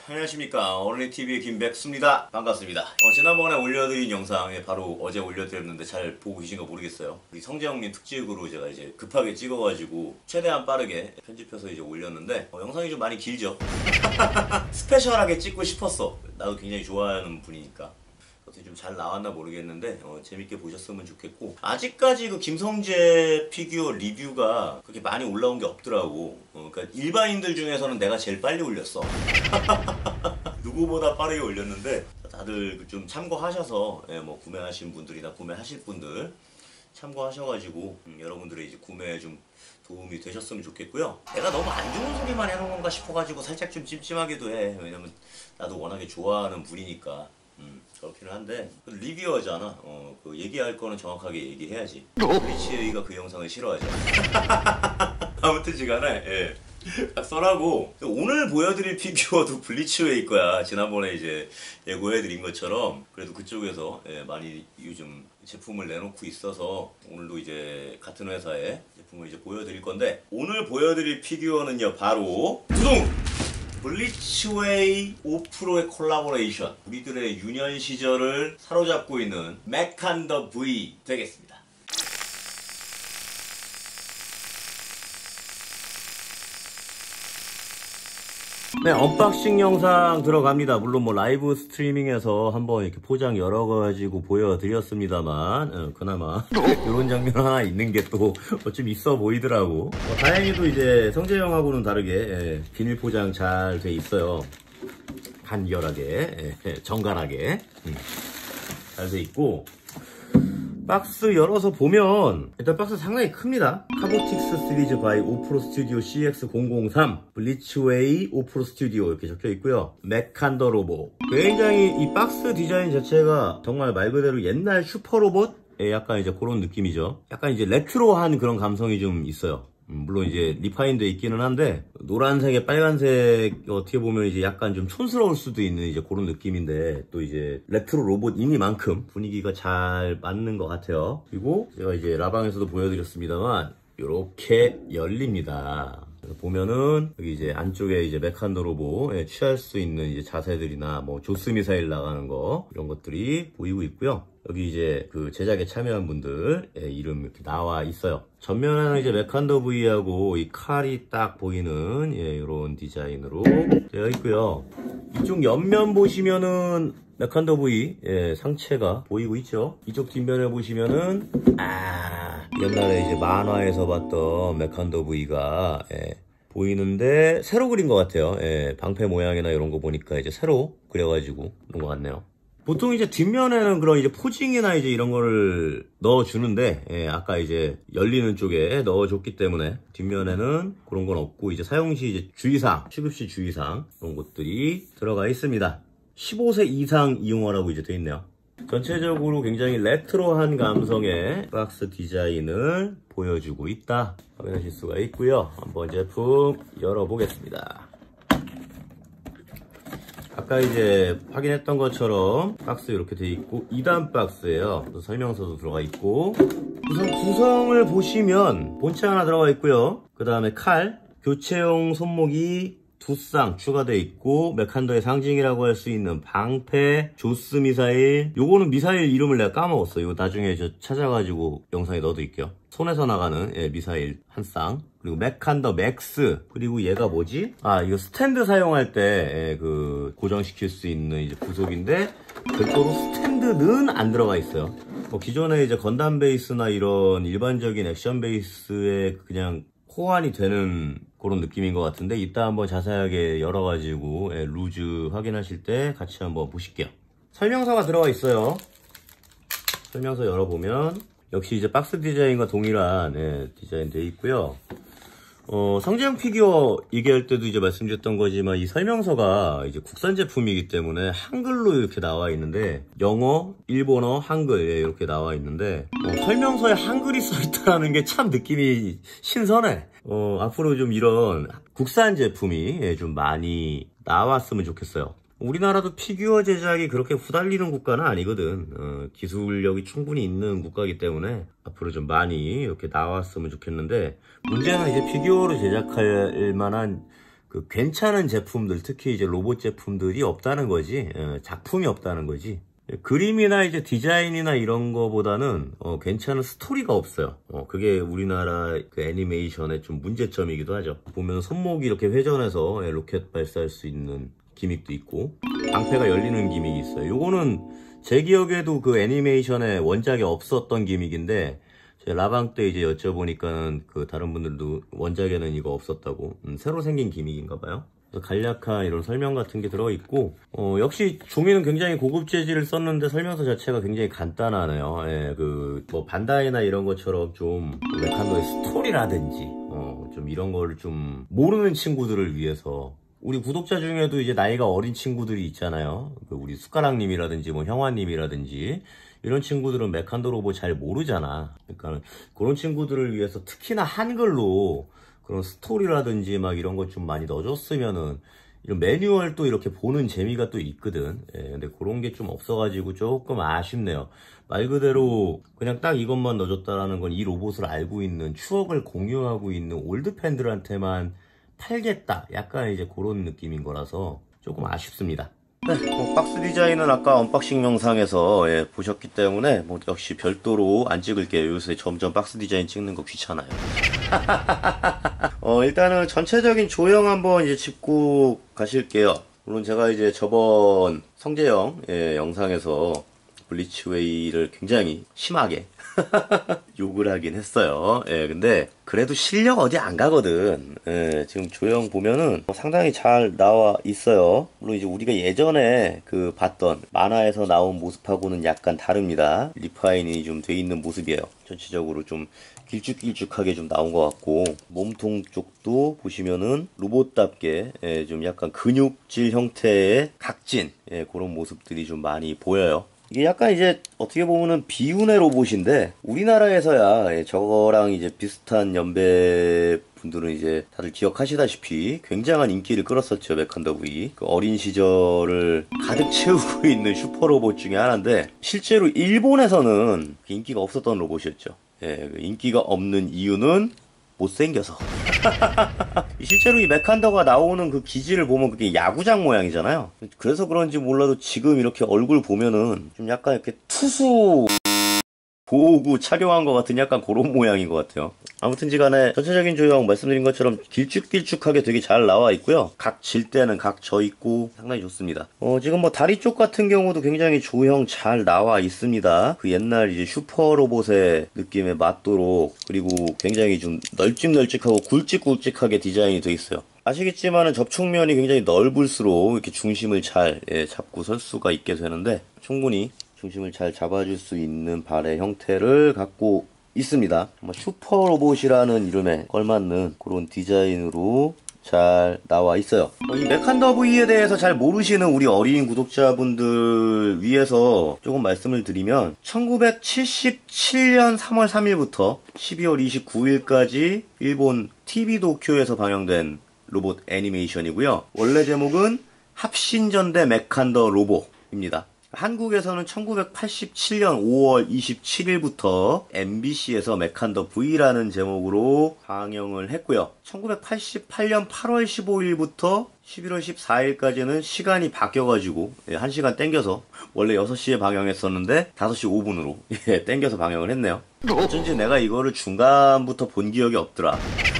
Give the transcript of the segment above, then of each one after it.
안녕하십니까. 어린이TV의 김백수입니다. 반갑습니다. 지난번에 올려드린 영상, 바로 어제 올려드렸는데 잘 보고 계신가 모르겠어요. 우리 성재형님 특집으로 제가 이제 급하게 찍어가지고 최대한 빠르게 편집해서 이제 올렸는데 영상이 좀 많이 길죠. 스페셜하게 찍고 싶었어. 나도 굉장히 좋아하는 분이니까. 어떻게 좀 잘 나왔나 모르겠는데 재밌게 보셨으면 좋겠고, 아직까지 그 김성재 피규어 리뷰가 그렇게 많이 올라온 게 없더라고. 그러니까 일반인들 중에서는 내가 제일 빨리 올렸어. 누구보다 빠르게 올렸는데, 다들 좀 참고하셔서 뭐 구매하신 분들이나 구매하실 분들 참고하셔가지고 여러분들의 이제 구매에 좀 도움이 되셨으면 좋겠고요. 내가 너무 안 좋은 소리만 해놓은 건가 싶어가지고 살짝 좀 찜찜하기도 해. 왜냐면 나도 워낙에 좋아하는 분이니까. 그렇기는 한데 리뷰어잖아. 그 얘기할 거는 정확하게 얘기해야지. 블리치웨이가 그 영상을 싫어하죠. 아무튼 시간에 딱 써라고. 오늘 보여드릴 피규어도 블리치웨이 거야. 지난번에 이제 예고해드린 것처럼 그래도 그쪽에서 많이 요즘 제품을 내놓고 있어서 오늘도 이제 같은 회사의 제품을 이제 보여드릴 건데, 오늘 보여드릴 피규어는요 바로 두둥! 블리치웨이 5%의 콜라보레이션, 우리들의 유년 시절을 사로잡고 있는 메칸더 V 되겠습니다. 네, 언박싱 영상 들어갑니다. 물론 뭐 라이브 스트리밍에서 한번 이렇게 포장 열어가지고 보여드렸습니다만, 그나마 이런 장면 하나 있는 게 또 좀 있어 보이더라고. 다행히도 이제 성재 형하고는 다르게 비닐 포장 잘 돼 있어요. 간결하게, 정갈하게 잘 돼 있고, 박스 열어서 보면 일단 박스 상당히 큽니다. 카보틱스 시리즈 바이 5% 스튜디오 CX003 블리치웨이 5% 스튜디오 이렇게 적혀 있고요. 메칸더 로봇. 굉장히 이 박스 디자인 자체가 정말 말 그대로 옛날 슈퍼로봇? 약간 이제 그런 느낌이죠. 약간 이제 레트로한 그런 감성이 좀 있어요. 물론 이제 리파인돼 있기는 한데, 노란색에 빨간색 어떻게 보면 이제 약간 좀 촌스러울 수도 있는 이제 그런 느낌인데, 또 이제 레트로 로봇이니만큼 분위기가 잘 맞는 것 같아요. 그리고 제가 이제 라방에서도 보여드렸습니다만 이렇게 열립니다. 보면은 여기 이제 안쪽에 이제 메칸더 로봇 취할 수 있는 이제 자세들이나 뭐 조스 미사일 나가는 거 이런 것들이 보이고 있고요. 여기 이제 그 제작에 참여한 분들 이름 이렇게 나와 있어요. 전면에는 이제 메칸더 V하고 이 칼이 딱 보이는 이런 디자인으로 되어 있고요. 이쪽 옆면 보시면은 메칸더 V 상체가 보이고 있죠. 이쪽 뒷면에 보시면은 옛날에 이제 만화에서 봤던 메칸더 V가 보이는데 새로 그린 것 같아요. 방패 모양이나 이런 거 보니까 이제 새로 그려가지고 그런 것 같네요. 보통 이제 뒷면에는 그런 이제 포징이나 이제 이런 거를 넣어주는데, 아까 이제 열리는 쪽에 넣어줬기 때문에 뒷면에는 그런 건 없고, 이제 사용 시 이제 주의사항, 취급 시 주의사항 그런 것들이 들어가 있습니다. 15세 이상 이용하라고 이제 돼 있네요. 전체적으로 굉장히 레트로한 감성의 박스 디자인을 보여주고 있다 확인하실 수가 있고요. 한번 제품 열어보겠습니다. 아까 이제 확인했던 것처럼 박스 이렇게 돼 있고 2단 박스예요. 설명서도 들어가 있고, 우선 구성을 보시면 본체 하나 들어가 있고요. 그 다음에 칼, 교체용 손목이 2쌍 추가되어 있고, 메칸더의 상징이라고 할 수 있는 방패, 조스 미사일. 요거는 미사일 이름을 내가 까먹었어요. 이거 나중에 저 찾아가지고 영상에 넣어드릴게요. 손에서 나가는 미사일 한 쌍. 그리고 메칸더 맥스. 그리고 얘가 뭐지? 이거 스탠드 사용할 때 그 고정시킬 수 있는 이제 부속인데, 별도로 스탠드는 안 들어가 있어요. 기존에 이제 건담 베이스나 이런 일반적인 액션 베이스에 그냥 호환이 되는 그런 느낌인 것 같은데, 이따 한번 자세하게 열어가지고 루즈 확인하실 때 같이 한번 보실게요. 설명서가 들어가 있어요. 설명서 열어보면 역시 이제 박스 디자인과 동일한 디자인 되어 있고요. 성재형 피규어 얘기할 때도 이제 말씀드렸던 거지만, 이 설명서가 이제 국산 제품이기 때문에 한글로 이렇게 나와 있는데, 영어, 일본어, 한글 이렇게 나와 있는데, 설명서에 한글이 써있다는 게 참 느낌이 신선해. 앞으로 좀 이런 국산 제품이 좀 많이 나왔으면 좋겠어요. 우리나라도 피규어 제작이 그렇게 후달리는 국가는 아니거든. 기술력이 충분히 있는 국가이기 때문에 앞으로 좀 많이 이렇게 나왔으면 좋겠는데, 문제는 이제 피규어를 제작할 만한 그 괜찮은 제품들, 특히 이제 로봇 제품들이 없다는 거지. 작품이 없다는 거지. 그림이나 이제 디자인이나 이런 거보다는 괜찮은 스토리가 없어요. 그게 우리나라 그 애니메이션의 좀 문제점이기도 하죠. 보면 손목이 이렇게 회전해서 로켓 발사할 수 있는 기믹도 있고, 방패가 열리는 기믹이 있어요. 요거는 제 기억에도 그 애니메이션에 원작에 없었던 기믹인데, 제가 라방 때 이제 여쭤보니까는 그 다른 분들도 원작에는 이거 없었다고, 새로 생긴 기믹인가 봐요. 간략한 이런 설명 같은 게 들어있고, 역시 종이는 굉장히 고급 재질을 썼는데 설명서 자체가 굉장히 간단하네요. 예, 뭐 반다이나 이런 것처럼 좀 메칸도의 스토리라든지 좀 이런 거를 좀 모르는 친구들을 위해서, 우리 구독자 중에도 이제 나이가 어린 친구들이 있잖아요. 우리 숟가락님이라든지 뭐 형아님이라든지 이런 친구들은 메칸도 로봇 잘 모르잖아. 그러니까 그런 친구들을 위해서 특히나 한글로 그런 스토리라든지 막 이런 것 좀 많이 넣어줬으면은, 이런 매뉴얼도 이렇게 보는 재미가 또 있거든. 예, 근데 그런 게 좀 없어가지고 조금 아쉽네요. 말 그대로 그냥 딱 이것만 넣어줬다라는 건 이 로봇을 알고 있는, 추억을 공유하고 있는 올드 팬들한테만 팔겠다, 약간 이제 그런 느낌인 거라서 조금 아쉽습니다. 네, 뭐 박스 디자인은 아까 언박싱 영상에서 보셨기 때문에 뭐 역시 별도로 안 찍을게요. 요새 점점 박스 디자인 찍는 거 귀찮아요. 일단은 전체적인 조형 한번 이제 짚고 가실게요. 물론 제가 이제 저번 성재형 영상에서 블리츠웨이를 굉장히 심하게 욕을 하긴 했어요. 근데 그래도 실력 어디 안 가거든. 지금 조형 보면은 상당히 잘 나와 있어요. 물론 이제 우리가 예전에 그 봤던 만화에서 나온 모습하고는 약간 다릅니다. 리파인이 좀 돼 있는 모습이에요. 전체적으로 좀 길쭉길쭉하게 좀 나온 것 같고, 몸통 쪽도 보시면은 로봇답게 좀 약간 근육질 형태의 각진, 그런 모습들이 좀 많이 보여요. 이게 약간 이제 어떻게 보면은 비운의 로봇인데, 우리나라에서야 저거랑 이제 비슷한 연배 분들은 이제 다들 기억하시다시피 굉장한 인기를 끌었었죠. 메칸더 V. 그 어린 시절을 가득 채우고 있는 슈퍼로봇 중에 하나인데, 실제로 일본에서는 인기가 없었던 로봇이었죠. 인기가 없는 이유는 못생겨서. 실제로 이 메칸더가 나오는 그 기지를 보면 그게 야구장 모양이잖아요. 그래서 그런지 몰라도 지금 이렇게 얼굴 보면은 좀 약간 이렇게 투수 보호구 착용한 것 같은 약간 그런 모양인 것 같아요. 아무튼지 간에 전체적인 조형 말씀드린 것처럼 길쭉길쭉하게 되게 잘 나와 있고요. 각 질 때는 각 져 있고 상당히 좋습니다. 지금 뭐 다리 쪽 같은 경우도 굉장히 조형 잘 나와 있습니다. 그 옛날 이제 슈퍼 로봇의 느낌에 맞도록, 그리고 굉장히 좀 널찍널찍하고 굵직굵직하게 디자인이 되어 있어요. 아시겠지만은 접촉면이 굉장히 넓을수록 이렇게 중심을 잘 잡고 설 수가 있게 되는데, 충분히 중심을 잘 잡아줄 수 있는 발의 형태를 갖고 있습니다. 슈퍼 로봇이라는 이름에 걸맞는 그런 디자인으로 잘 나와 있어요. 이 메칸더 V에 대해서 잘 모르시는 우리 어린 구독자분들 위해서 조금 말씀을 드리면, 1977년 3월 3일부터 12월 29일까지 일본 TV 도쿄에서 방영된 로봇 애니메이션이고요. 원래 제목은 합신전대 메칸더 로봇입니다. 한국에서는 1987년 5월 27일부터 MBC에서 메칸더 V라는 제목으로 방영을 했고요. 1988년 8월 15일부터 11월 14일까지는 시간이 바뀌어가지고 1시간 땡겨서, 원래 6시에 방영했었는데 5시 5분으로 땡겨서 방영을 했네요. 어쩐지 내가 이거를 중간부터 본 기억이 없더라.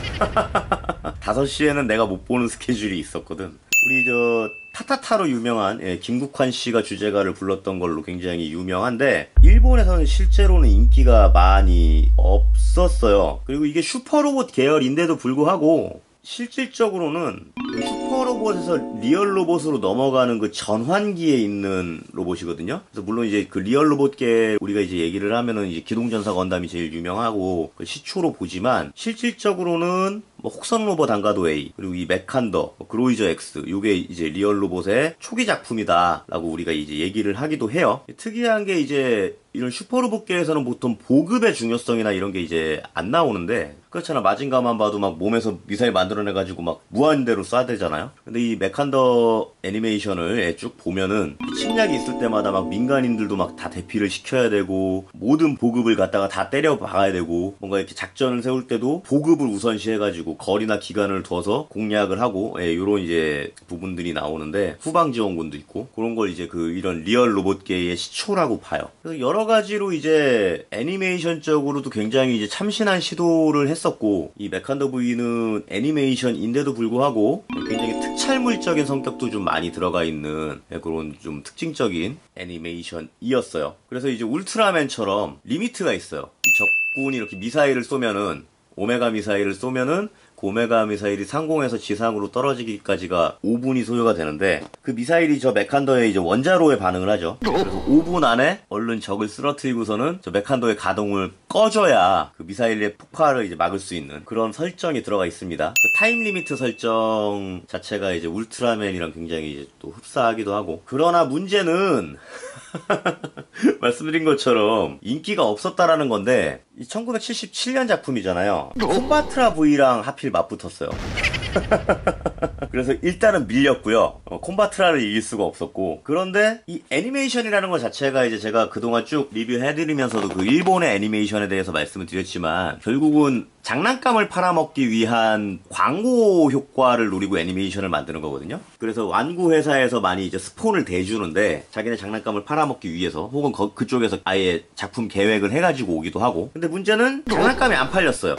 5시에는 내가 못 보는 스케줄이 있었거든. 우리 타타타로 유명한 김국환 씨가 주제가를 불렀던 걸로 굉장히 유명한데, 일본에서는 실제로는 인기가 많이 없었어요. 그리고 이게 슈퍼로봇 계열인데도 불구하고 실질적으로는 슈퍼로봇에서 리얼 로봇으로 넘어가는 그 전환기에 있는 로봇이거든요. 그래서 물론 이제 그 리얼 로봇계 우리가 이제 얘기를 하면은 이제 기동전사 건담이 제일 유명하고 시초로 보지만, 실질적으로는 뭐 혹선 로봇 안가도 A, 그리고 이 메칸더, 그로이저 X, 요게 이제 리얼 로봇의 초기 작품이다 라고 우리가 이제 얘기를 하기도 해요. 특이한 게 이제 이런 슈퍼로봇계에서는 보통 보급의 중요성이나 이런 게 이제 안 나오는데, 그렇잖아. 마징가만 봐도 막 몸에서 미사일 만들어내가지고 막 무한대로 쏴대잖아요. 근데 이 메칸더 애니메이션을 쭉 보면은 침략이 있을 때마다 막 민간인들도 막 다 대피를 시켜야 되고, 모든 보급을 갖다가 다 때려 박아야 되고, 뭔가 이렇게 작전을 세울 때도 보급을 우선시 해가지고 해가지고 거리나 기간을 둬서 공략을 하고, 예, 요런 이제 부분들이 나오는데, 후방 지원군도 있고, 그런 걸 이제 이런 리얼 로봇계의 시초라고 봐요. 그래서 여러 가지로 이제 애니메이션적으로도 굉장히 이제 참신한 시도를 했었고, 이 메칸더 V는 애니메이션인데도 불구하고 굉장히 특촬물적인 성격도 좀 많이 들어가 있는 그런 좀 특징적인 애니메이션이었어요. 그래서 이제 울트라맨처럼 리미트가 있어요. 이 적군이 이렇게 미사일을 쏘면은, 오메가 미사일을 쏘면은 그 오메가 미사일이 상공에서 지상으로 떨어지기까지가 5분이 소요가 되는데, 그 미사일이 저 메칸더의 이제 원자로에 반응을 하죠. 그래서 5분 안에 얼른 적을 쓰러뜨리고서는 저 메칸더의 가동을 꺼줘야 그 미사일의 폭발을 이제 막을 수 있는 그런 설정이 들어가 있습니다. 그 타임 리미트 설정 자체가 이제 울트라맨이랑 굉장히 이제 또 흡사하기도 하고, 그러나 문제는 말씀드린 것처럼 인기가 없었다라는 건데, 이 1977년 작품이잖아요. 콤바트라 V랑 하필 맞붙었어요. 그래서 일단은 밀렸고요. 콤바트라를 이길 수가 없었고, 그런데 이 애니메이션이라는 것 자체가 이제 제가 그동안 쭉 리뷰해드리면서도 그 일본의 애니메이션에 대해서 말씀을 드렸지만, 결국은 장난감을 팔아먹기 위한 광고 효과를 노리고 애니메이션을 만드는 거거든요. 그래서 완구 회사에서 많이 이제 스폰을 대주는데, 자기네 장난감을 팔아먹기 위해서, 혹은 그쪽에서 아예 작품 계획을 해가지고 오기도 하고. 근데 문제는 장난감이 안 팔렸어요.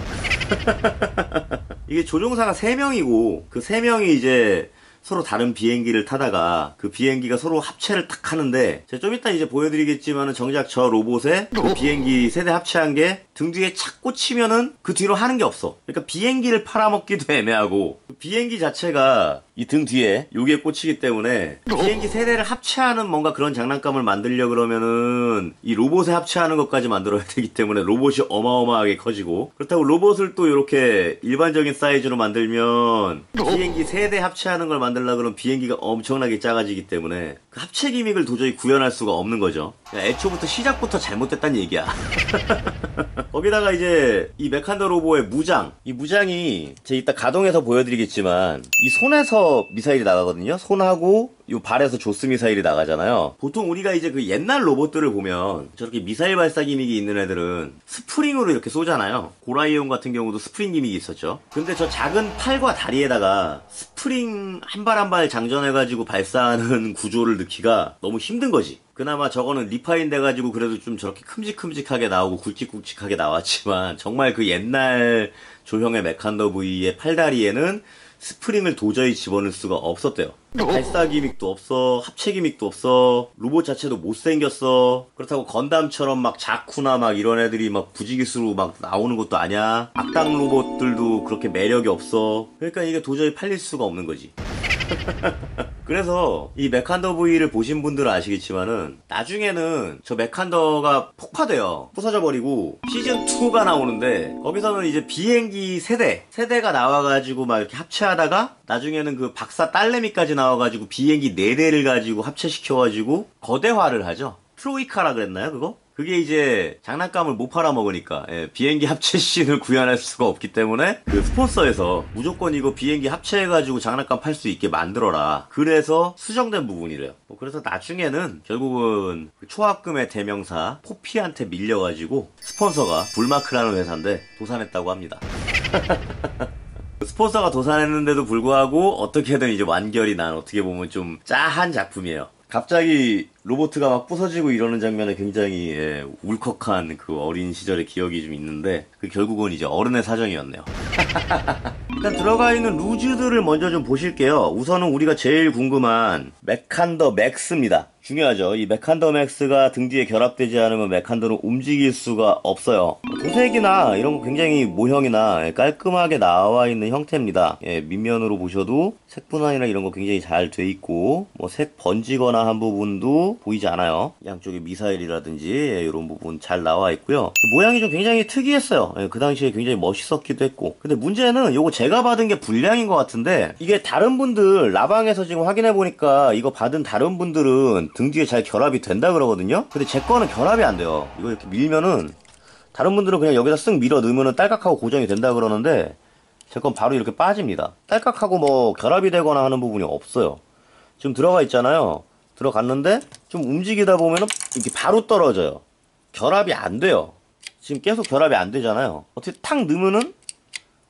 이게 조종사가 3명이고, 그 3명이 이제 서로 다른 비행기를 타다가 그 비행기가 서로 합체를 탁 하는데, 제가 좀 이따 이제 보여드리겠지만은 정작 저 로봇에 그 비행기 세대 합체한 게 등 뒤에 착 꽂히면은 그 뒤로 하는 게 없어. 그러니까 비행기를 팔아먹기도 애매하고, 비행기 자체가 이 등 뒤에 여기에 꽂히기 때문에 비행기 세대를 합체하는 뭔가 그런 장난감을 만들려 그러면은 이 로봇에 합체하는 것까지 만들어야 되기 때문에 로봇이 어마어마하게 커지고, 그렇다고 로봇을 또 이렇게 일반적인 사이즈로 만들면 비행기 세대 합체하는 걸 만들려고 그러면 비행기가 엄청나게 작아지기 때문에 그 합체 기믹을 도저히 구현할 수가 없는 거죠. 애초부터 시작부터 잘못됐다는 얘기야. 거기다가 이제 이 메칸더 로보의 무장, 이 무장이 제가 이따 가동해서 보여드리겠지만, 이 손에서 미사일이 나가거든요. 손하고 요 발에서 조스 미사일이 나가잖아요. 보통 우리가 이제 그 옛날 로봇들을 보면 저렇게 미사일 발사 기믹이 있는 애들은 스프링으로 이렇게 쏘잖아요. 고라이온 같은 경우도 스프링 기믹이 있었죠. 근데 저 작은 팔과 다리에다가 스프링 한 발 한 발 장전해가지고 발사하는 구조를 넣기가 너무 힘든 거지. 그나마 저거는 리파인 돼가지고 그래도 좀 저렇게 큼직큼직하게 나오고 굵직굵직하게 나왔지만, 정말 그 옛날 조형의 메칸더 V의 팔다리에는 스프링을 도저히 집어넣을 수가 없었대요. 발사 기믹도 없어, 합체 기믹도 없어, 로봇 자체도 못생겼어. 그렇다고 건담처럼 막 자쿠나 막 이런 애들이 막 부지기수로 막 나오는 것도 아니야. 악당 로봇들도 그렇게 매력이 없어. 그러니까 이게 도저히 팔릴 수가 없는 거지. 그래서 이 메칸더 V를 보신 분들은 아시겠지만은 나중에는 저 메칸더가 폭파돼요. 부서져 버리고 시즌2가 나오는데, 거기서는 이제 비행기 세대가 나와가지고 막 이렇게 합체하다가 나중에는 그 박사 딸내미까지 나와가지고 비행기 4대를 가지고 합체시켜가지고 거대화를 하죠. 트로이카라 그랬나요 그거? 그게 이제 장난감을 못 팔아먹으니까, 예, 비행기 합체 씬을 구현할 수가 없기 때문에 그 스폰서에서 무조건 이거 비행기 합체해가지고 장난감 팔 수 있게 만들어라. 그래서 수정된 부분이래요. 그래서 나중에는 결국은 그 초합금의 대명사 포피한테 밀려가지고 스폰서가 불마크라는 회사인데 도산했다고 합니다. 스폰서가 도산했는데도 불구하고 어떻게든 이제 완결이 난, 어떻게 보면 좀 짜한 작품이에요. 갑자기 로보트가 막 부서지고 이러는 장면에 굉장히, 예, 울컥한 그 어린 시절의 기억이 좀 있는데, 그 결국은 이제 어른의 사정이었네요. 일단 들어가 있는 루즈들을 먼저 좀 보실게요. 우선은 우리가 제일 궁금한 메칸더 맥스입니다. 중요하죠. 이 메칸더 맥스가 등 뒤에 결합되지 않으면 메칸더는 움직일 수가 없어요. 도색이나 이런 거 굉장히 모형이나 깔끔하게 나와 있는 형태입니다. 예, 밑면으로 보셔도 색 분할이나 이런 거 굉장히 잘 돼 있고, 뭐 색 번지거나 한 부분도 보이지 않아요. 양쪽에 미사일이라든지, 예, 이런 부분 잘 나와 있고요. 모양이 좀 굉장히 특이했어요. 예, 그 당시에 굉장히 멋있었기도 했고. 근데 문제는 요거 제가 받은 게 불량인 것 같은데, 이게 다른 분들 라방에서 지금 확인해 보니까 이거 받은 다른 분들은 등 뒤에 잘 결합이 된다 그러거든요. 근데 제 거는 결합이 안 돼요. 이거 이렇게 밀면은, 다른 분들은 그냥 여기다 쓱 밀어 넣으면은 딸깍하고 고정이 된다 그러는데, 제 건 바로 이렇게 빠집니다. 딸깍하고 뭐 결합이 되거나 하는 부분이 없어요. 지금 들어가 있잖아요. 들어갔는데 좀 움직이다 보면은 이렇게 바로 떨어져요. 결합이 안 돼요. 지금 계속 결합이 안 되잖아요. 어떻게 탁 넣으면은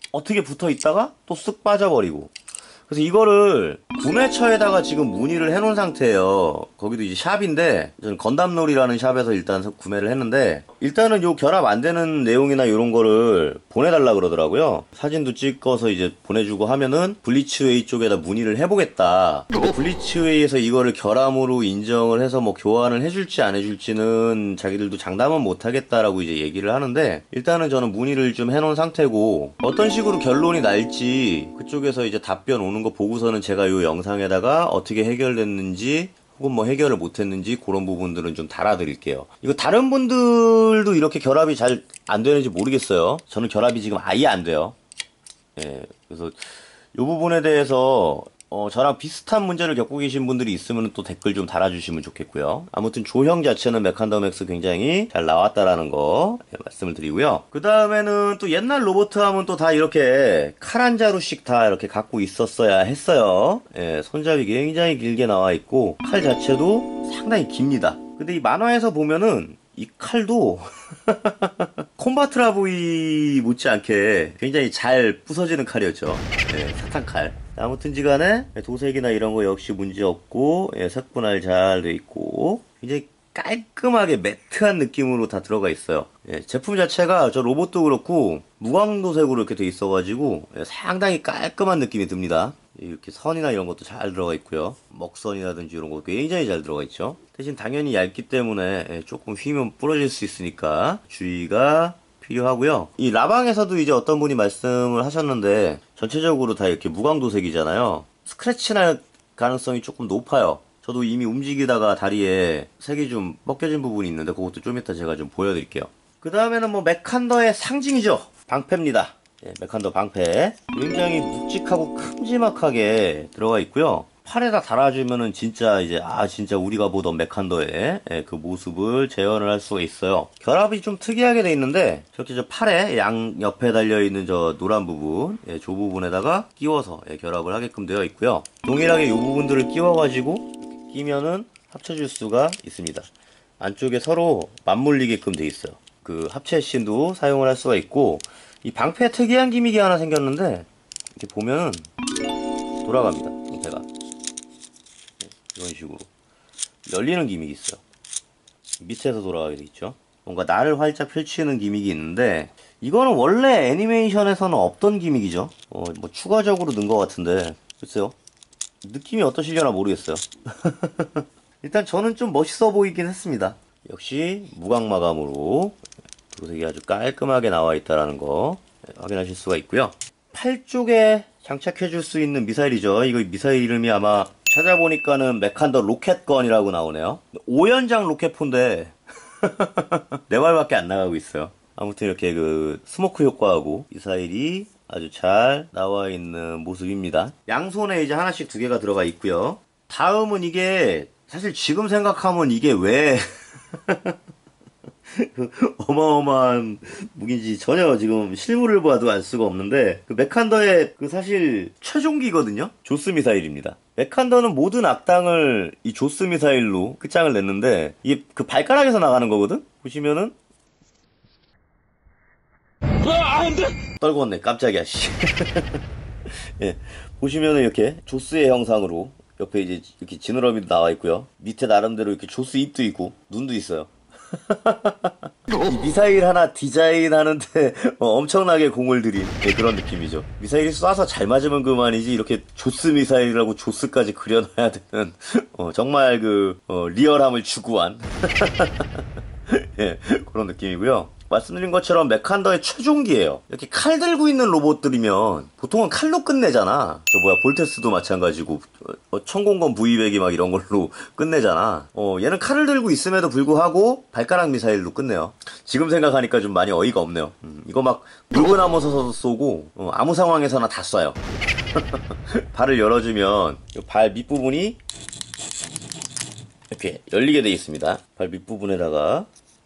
어떻게 붙어 있다가 또 쓱 빠져버리고. 그래서 이거를 구매처에다가 지금 문의를 해놓은 상태예요. 거기도 이제 샵인데, 저는 건담놀이라는 샵에서 일단 구매를 했는데, 일단은 요 결합 안 되는 내용이나 이런 거를 보내달라 그러더라고요. 사진도 찍어서 이제 보내주고 하면은 블리츠웨이 쪽에다 문의를 해보겠다. 근데 블리츠웨이에서 이거를 결함으로 인정을 해서 뭐 교환을 해줄지 안 해줄지는 자기들도 장담은 못하겠다라고 이제 얘기를 하는데, 일단은 저는 문의를 좀 해놓은 상태고, 어떤 식으로 결론이 날지 그쪽에서 이제 답변 오는 거 보고서는 제가 요 영상에다가 어떻게 해결됐는지 혹은 뭐 해결을 못했는지 그런 부분들은 좀 달아드릴게요. 이거 다른 분들도 이렇게 결합이 잘 안 되는지 모르겠어요. 저는 결합이 지금 아예 안 돼요. 예, 그래서 요 부분에 대해서 저랑 비슷한 문제를 겪고 계신 분들이 있으면 또 댓글 좀 달아주시면 좋겠고요. 아무튼 조형 자체는 메칸더맥스 굉장히 잘 나왔다라는 거 말씀을 드리고요. 그 다음에는 또 옛날 로봇 하면 또 다 이렇게 칼 한 자루씩 다 이렇게 갖고 있었어야 했어요. 예, 손잡이 굉장히 길게 나와 있고 칼 자체도 상당히 깁니다. 근데 이 만화에서 보면은 이 칼도 콤바트라보이 못지않게 굉장히 잘 부서지는 칼이었죠. 예, 사탄칼. 아무튼지간에 도색이나 이런 거 역시 문제 없고, 예, 색분할 잘 돼 있고 굉장히 깔끔하게 매트한 느낌으로 다 들어가 있어요. 예, 제품 자체가 저 로봇도 그렇고 무광도색으로 이렇게 돼 있어가지고 예, 상당히 깔끔한 느낌이 듭니다. 이렇게 선이나 이런 것도 잘 들어가 있고요. 먹선이라든지 이런 거 굉장히 잘 들어가 있죠. 대신 당연히 얇기 때문에 예, 조금 휘면 부러질 수 있으니까 주의가 필요하고요. 이 라방에서도 이제 어떤 분이 말씀을 하셨는데 전체적으로 다 이렇게 무광도색이잖아요. 스크래치 날 가능성이 조금 높아요. 저도 이미 움직이다가 다리에 색이 좀 벗겨진 부분이 있는데 그것도 좀 이따 제가 좀 보여드릴게요. 그 다음에는 뭐 메칸더의 상징이죠. 방패입니다. 예, 메칸더 방패 굉장히 묵직하고 큼지막하게 들어가 있고요. 팔에다 달아주면은 진짜 이제 진짜 우리가 보던 메칸더의 예, 그 모습을 재현을 할 수가 있어요. 결합이 좀 특이하게 돼 있는데 저렇게 저 팔에 양 옆에 달려있는 저 노란 부분 예, 저 부분에다가 끼워서 예, 결합을 하게끔 되어 있고요. 동일하게 이 부분들을 끼워가지고 끼면은 합쳐질 수가 있습니다. 안쪽에 서로 맞물리게끔 돼 있어요. 그 합체 씬도 사용을 할 수가 있고 이 방패에 특이한 기믹이 하나 생겼는데 이렇게 보면은 돌아갑니다. 방패가 이런 식으로 열리는 기믹이 있어요. 밑에서 돌아가게 돼 있죠. 뭔가 날을 활짝 펼치는 기믹이 있는데 이거는 원래 애니메이션에서는 없던 기믹이죠. 뭐 추가적으로 넣은 것 같은데 글쎄요. 느낌이 어떠시려나 모르겠어요. 일단 저는 좀 멋있어 보이긴 했습니다. 역시 무광 마감으로 도색이 아주 깔끔하게 나와 있다는 거 확인하실 수가 있고요. 팔 쪽에 장착해 줄 수 있는 미사일이죠. 이거 미사일 이름이 아마 찾아보니까는 메칸더 로켓건이라고 나오네요. 5연장 로켓포인데 네 발밖에 안 나가고 있어요. 아무튼 이렇게 그 스모크 효과하고 미사일이 아주 잘 나와 있는 모습입니다. 양손에 이제 하나씩 두 개가 들어가 있고요. 다음은 이게 사실 지금 생각하면 이게 왜 어마어마한 무기인지 전혀 지금 실물을 봐도 알 수가 없는데 그 메칸더의 그 사실 최종기거든요. 조스 미사일입니다. 메칸더는 모든 악당을 이 조스 미사일로 끝장을 냈는데 이게 그 발가락에서 나가는 거거든. 보시면은 떨궜네 깜짝이야 씨. 예, 보시면은 이렇게 조스의 형상으로 옆에 이제 이렇게 지느러미도 나와 있고요. 밑에 나름대로 이렇게 조스 입도 있고 눈도 있어요. 이 미사일 하나 디자인하는데 엄청나게 공을 들인 그런 느낌이죠. 미사일이 쏴서 잘 맞으면 그만이지 이렇게 조스 미사일이라고 조스까지 그려놔야 되는 정말 그 리얼함을 추구한 예, 그런 느낌이고요. 말씀드린 것처럼 메칸더의 최종기예요. 이렇게 칼 들고 있는 로봇들이면 보통은 칼로 끝내잖아. 저 뭐야 볼테스도 마찬가지고 천공건 V100이 막 이런 걸로 끝내잖아. 얘는 칼을 들고 있음에도 불구하고 발가락 미사일로 끝내요. 지금 생각하니까 좀 많이 어이가 없네요. 이거 막 물고 나머서도 쏘고 아무 상황에서나 다 쏴요. 발을 열어주면 발 밑부분이 이렇게 열리게 되어 있습니다. 발 밑부분에다가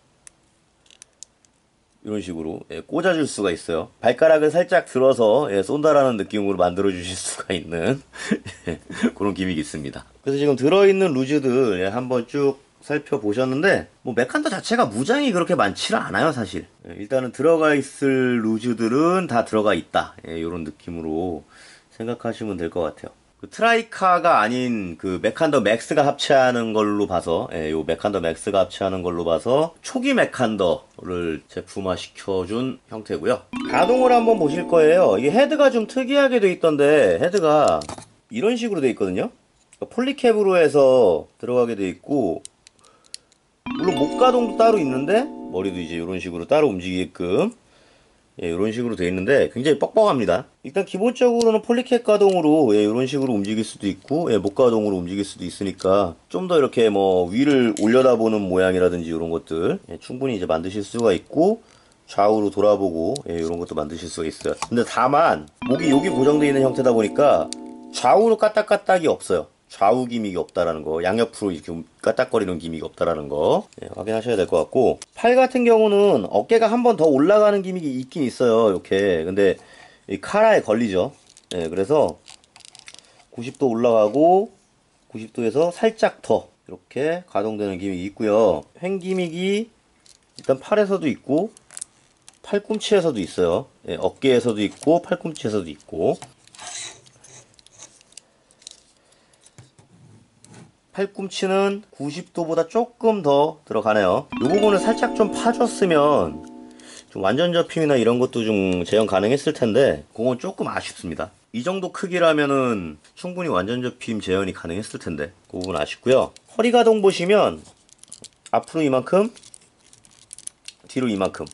이런 식으로 꽂아줄 수가 있어요. 발가락을 살짝 들어서 쏜다라는 느낌으로 만들어 주실 수가 있는 그런 기믹이 있습니다. 그래서 지금 들어있는 루즈들 한번 쭉 살펴보셨는데 뭐 메칸더 자체가 무장이 그렇게 많지는 않아요 사실. 일단은 들어가 있을 루즈들은 다 들어가 있다, 이런 느낌으로 생각하시면 될 것 같아요. 그 트라이카가 아닌 그 메칸더 맥스가 합체하는 걸로 봐서, 요 메칸더 맥스가 합체하는 걸로 봐서 초기 메칸더를 제품화 시켜준 형태고요. 가동을 한번 보실 거예요. 이게 헤드가 좀 특이하게 돼 있던데, 헤드가 이런 식으로 돼 있거든요. 폴리캡으로 해서 들어가게 돼 있고, 물론 목 가동도 따로 있는데 머리도 이제 이런 식으로 따로 움직이게끔, 이런 식으로 되어 있는데 굉장히 뻑뻑합니다. 일단 기본적으로는 폴리캡 가동으로 이런 식으로 움직일 수도 있고, 목 가동으로 움직일 수도 있으니까 좀 더 이렇게 뭐 위를 올려다보는 모양이라든지 이런 것들 충분히 이제 만드실 수가 있고, 좌우로 돌아보고 이런 것도 만드실 수가 있어요. 근데 다만 목이 여기 고정되어 있는 형태다 보니까 좌우로 까딱까딱이 없어요. 좌우 기믹이 없다라는 거, 양옆으로 이렇게 까딱거리는 기믹이 없다라는 거, 확인하셔야 될 것 같고, 팔 같은 경우는 어깨가 한 번 더 올라가는 기믹이 있긴 있어요. 이렇게. 근데 이 카라에 걸리죠. 그래서 90도 올라가고 90도에서 살짝 더 이렇게 가동되는 기믹이 있고요. 횡 기믹이 일단 팔에서도 있고 팔꿈치에서도 있어요. 어깨에서도 있고 팔꿈치에서도 있고. 팔꿈치는 90도보다 조금 더 들어가네요. 이 부분을 살짝 좀 파줬으면 좀 완전 접힘이나 이런 것도 좀 재현 가능했을 텐데, 그건 조금 아쉽습니다. 이 정도 크기라면은 충분히 완전 접힘 재현이 가능했을 텐데, 그 부분 아쉽고요. 허리 가동 보시면 앞으로 이만큼, 뒤로 이만큼.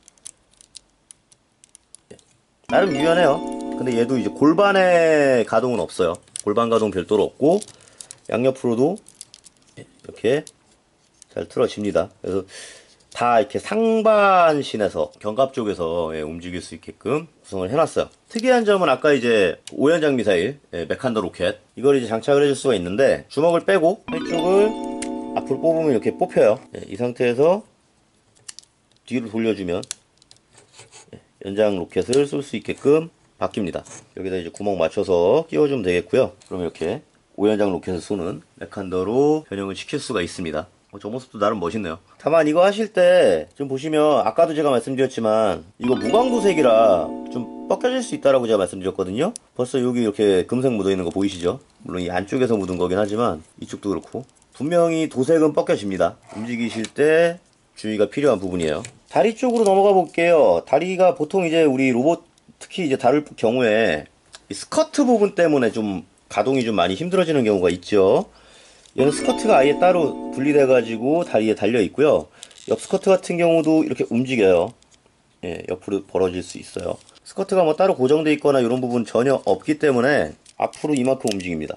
나름 유연해요. 근데 얘도 이제 골반의 가동은 없어요. 골반 가동 별도로 없고, 양옆으로도 이렇게 잘 틀어집니다. 그래서 다 이렇게 상반신에서 견갑 쪽에서 움직일 수 있게끔 구성을 해놨어요. 특이한 점은 아까 이제 5연장 미사일 메칸더 로켓, 이걸 이제 장착을 해줄 수가 있는데, 주먹을 빼고 한쪽을 앞으로 뽑으면 이렇게 뽑혀요. 이 상태에서 뒤로 돌려주면 연장 로켓을 쏠 수 있게끔 바뀝니다. 여기다 이제 구멍 맞춰서 끼워주면 되겠고요. 그럼 이렇게 5연장 로켓을 쏘는 메칸더로 변형을 시킬 수가 있습니다. 저 모습도 나름 멋있네요. 다만 이거 하실 때 좀 보시면, 아까도 제가 말씀드렸지만 이거 무광도색이라 좀 벗겨질 수 있다라고 제가 말씀드렸거든요. 벌써 여기 이렇게 금색 묻어있는 거 보이시죠? 물론 이 안쪽에서 묻은 거긴 하지만 이쪽도 그렇고 분명히 도색은 벗겨집니다. 움직이실 때 주의가 필요한 부분이에요. 다리 쪽으로 넘어가 볼게요. 다리가 보통 이제 우리 로봇, 특히 이제 다룰 경우에 이 스커트 부분 때문에 좀 가동이 좀 많이 힘들어지는 경우가 있죠. 얘는 스커트가 아예 따로 분리돼 가지고 다리에 달려 있고요. 옆 스커트 같은 경우도 이렇게 움직여요. 옆으로 벌어질 수 있어요. 스커트가 뭐 따로 고정돼 있거나 이런 부분 전혀 없기 때문에 앞으로 이만큼 움직입니다.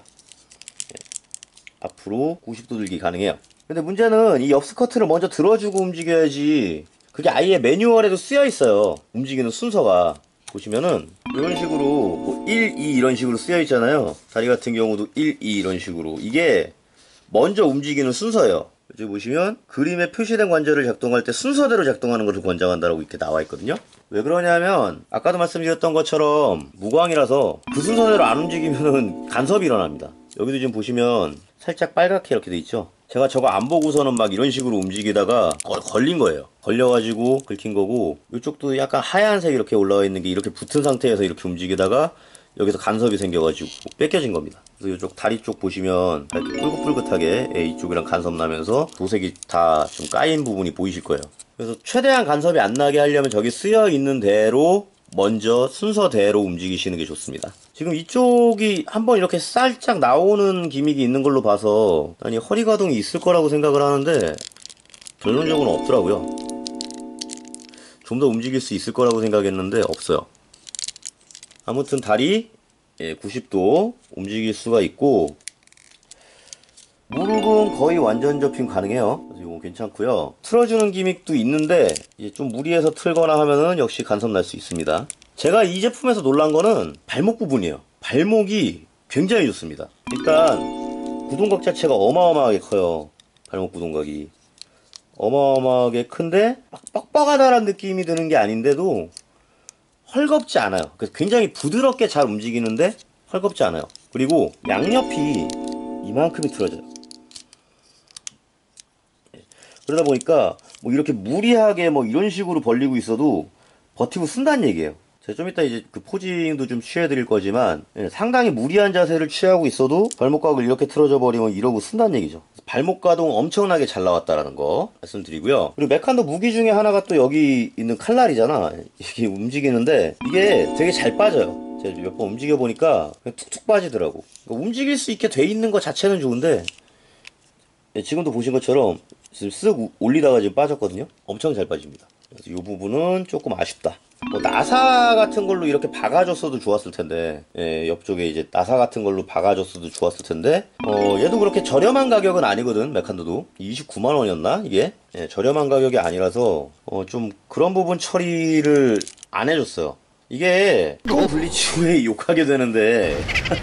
앞으로 90도 들기 가능해요. 근데 문제는 이 옆 스커트를 먼저 들어주고 움직여야지, 그게 아예 매뉴얼에도 쓰여 있어요. 움직이는 순서가. 보시면은 이런 식으로 뭐 1, 2 이런 식으로 쓰여 있잖아요. 다리 같은 경우도 1, 2 이런 식으로. 이게 먼저 움직이는 순서예요. 여기 보시면 그림에 표시된 관절을 작동할 때 순서대로 작동하는 것을 권장한다라고 이렇게 나와 있거든요. 왜 그러냐면 아까도 말씀드렸던 것처럼 무광이라서 그 순서대로 안 움직이면은 간섭이 일어납니다. 여기도 지금 보시면 살짝 빨갛게 이렇게 돼 있죠. 제가 저거 안 보고서는 막 이런 식으로 움직이다가 걸린 거예요. 걸려가지고 긁힌 거고, 이쪽도 약간 하얀색 이렇게 올라와 있는 게 이렇게 붙은 상태에서 이렇게 움직이다가 여기서 간섭이 생겨가지고 뺏겨진 겁니다. 그래서 이쪽 다리 쪽 보시면 이렇게 뿔긋뿔긋하게 이쪽이랑 간섭 나면서 도색이 다 좀 까인 부분이 보이실 거예요. 그래서 최대한 간섭이 안 나게 하려면 저기 쓰여 있는 대로 먼저 순서대로 움직이시는 게 좋습니다. 지금 이쪽이 한번 이렇게 살짝 나오는 기믹이 있는 걸로 봐서 아니 허리 가동이 있을 거라고 생각을 하는데 결론적으로는 없더라고요. 좀 더 움직일 수 있을 거라고 생각했는데 없어요. 아무튼 다리 90도 움직일 수가 있고, 무릎은 거의 완전 접힘 가능해요. 그래서 이거 괜찮고요. 틀어주는 기믹도 있는데 이제 좀 무리해서 틀거나 하면은 역시 간섭 날 수 있습니다. 제가 이 제품에서 놀란 거는 발목 부분이에요. 발목이 굉장히 좋습니다. 일단 구동각 자체가 어마어마하게 커요. 발목 구동각이 어마어마하게 큰데 막 뻑뻑하다라는 느낌이 드는 게 아닌데도 헐겁지 않아요. 그래서 굉장히 부드럽게 잘 움직이는데 헐겁지 않아요. 그리고 양옆이 이만큼이 틀어져요. 그러다 보니까 뭐 이렇게 무리하게 뭐 이런 식으로 벌리고 있어도 버티고 쓴다는 얘기예요. 제가 좀 이따 이제 그 포징도 좀 취해드릴 거지만, 예, 상당히 무리한 자세를 취하고 있어도 발목각을 이렇게 틀어져 버리면 이러고 쓴다는 얘기죠. 발목 가동 엄청나게 잘 나왔다라는 거 말씀드리고요. 그리고 메칸도 무기 중에 하나가 또 여기 있는 칼날이잖아. 이게 움직이는데 이게 되게 잘 빠져요. 제가 몇 번 움직여 보니까 그냥 툭툭 빠지더라고. 그러니까 움직일 수 있게 돼 있는 것 자체는 좋은데, 예, 지금도 보신 것처럼 지금 쓱 올리다가 지금 빠졌거든요. 엄청 잘 빠집니다. 그래서 이 부분은 조금 아쉽다. 뭐 나사 같은 걸로 이렇게 박아줬어도 좋았을 텐데, 예, 옆쪽에 이제 나사 같은 걸로 박아줬어도 좋았을 텐데, 얘도 그렇게 저렴한 가격은 아니거든. 메칸도도 29만 원이었나 이게? 예, 저렴한 가격이 아니라서 좀 그런 부분 처리를 안 해줬어요. 이게 또 블리츠웨이 욕하게 되는데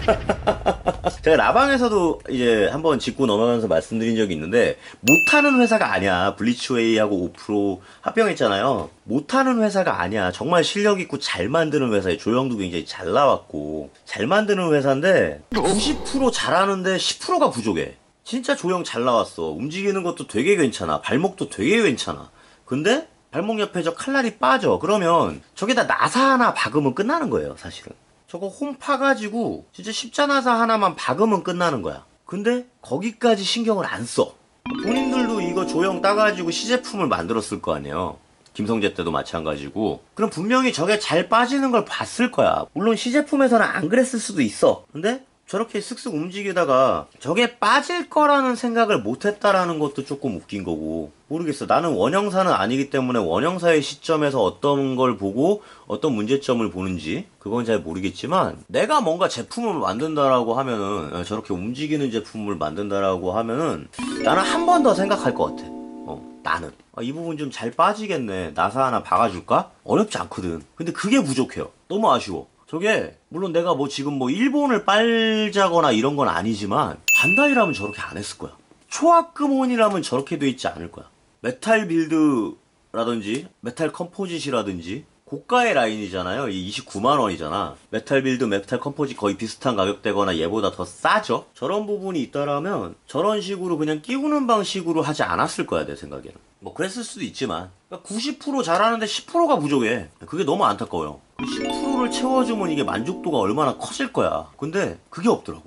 제가 라방에서도 이제 한번 짚고 넘어가면서 말씀드린 적이 있는데, 못하는 회사가 아니야. 블리츠웨이하고 5프로 합병했잖아요. 못하는 회사가 아니야. 정말 실력 있고 잘 만드는 회사에 조형도 굉장히 잘 나왔고 잘 만드는 회사인데 90% 잘하는데 10%가 부족해. 진짜 조형 잘 나왔어. 움직이는 것도 되게 괜찮아. 발목도 되게 괜찮아. 근데 발목 옆에 저 칼날이 빠져. 그러면 저기다 나사 하나 박으면 끝나는 거예요, 사실은. 저거 홈 파가지고 진짜 십자나사 하나만 박으면 끝나는 거야. 근데 거기까지 신경을 안 써. 본인들도 이거 조형 따가지고 시제품을 만들었을 거 아니에요. 김성재 때도 마찬가지고. 그럼 분명히 저게 잘 빠지는 걸 봤을 거야. 물론 시제품에서는 안 그랬을 수도 있어. 근데 저렇게 쓱쓱 움직이다가 저게 빠질 거라는 생각을 못했다라는 것도 조금 웃긴 거고. 모르겠어. 나는 원형사는 아니기 때문에 원형사의 시점에서 어떤 걸 보고 어떤 문제점을 보는지 그건 잘 모르겠지만, 내가 뭔가 제품을 만든다라고 하면은, 저렇게 움직이는 제품을 만든다라고 하면은 나는 한 번 더 생각할 것 같아. 나는 이 부분 좀 잘 빠지겠네, 나사 하나 박아줄까? 어렵지 않거든. 근데 그게 부족해요. 너무 아쉬워. 저게 물론 내가 뭐 지금 뭐 일본을 빨자거나 이런 건 아니지만 반다이라면 저렇게 안 했을 거야. 초합금온이라면 저렇게 돼 있지 않을 거야. 메탈 빌드라든지 메탈 컴포짓이라든지 고가의 라인이잖아요. 이 29만 원이잖아. 메탈 빌드, 메탈 컴포짓 거의 비슷한 가격대거나 얘보다 더 싸죠. 저런 부분이 있다라면 저런 식으로 그냥 끼우는 방식으로 하지 않았을 거야, 내 생각에는. 뭐 그랬을 수도 있지만 90% 잘하는데 10%가 부족해. 그게 너무 안타까워요. 그 10%를 채워주면 이게 만족도가 얼마나 커질 거야. 근데 그게 없더라고.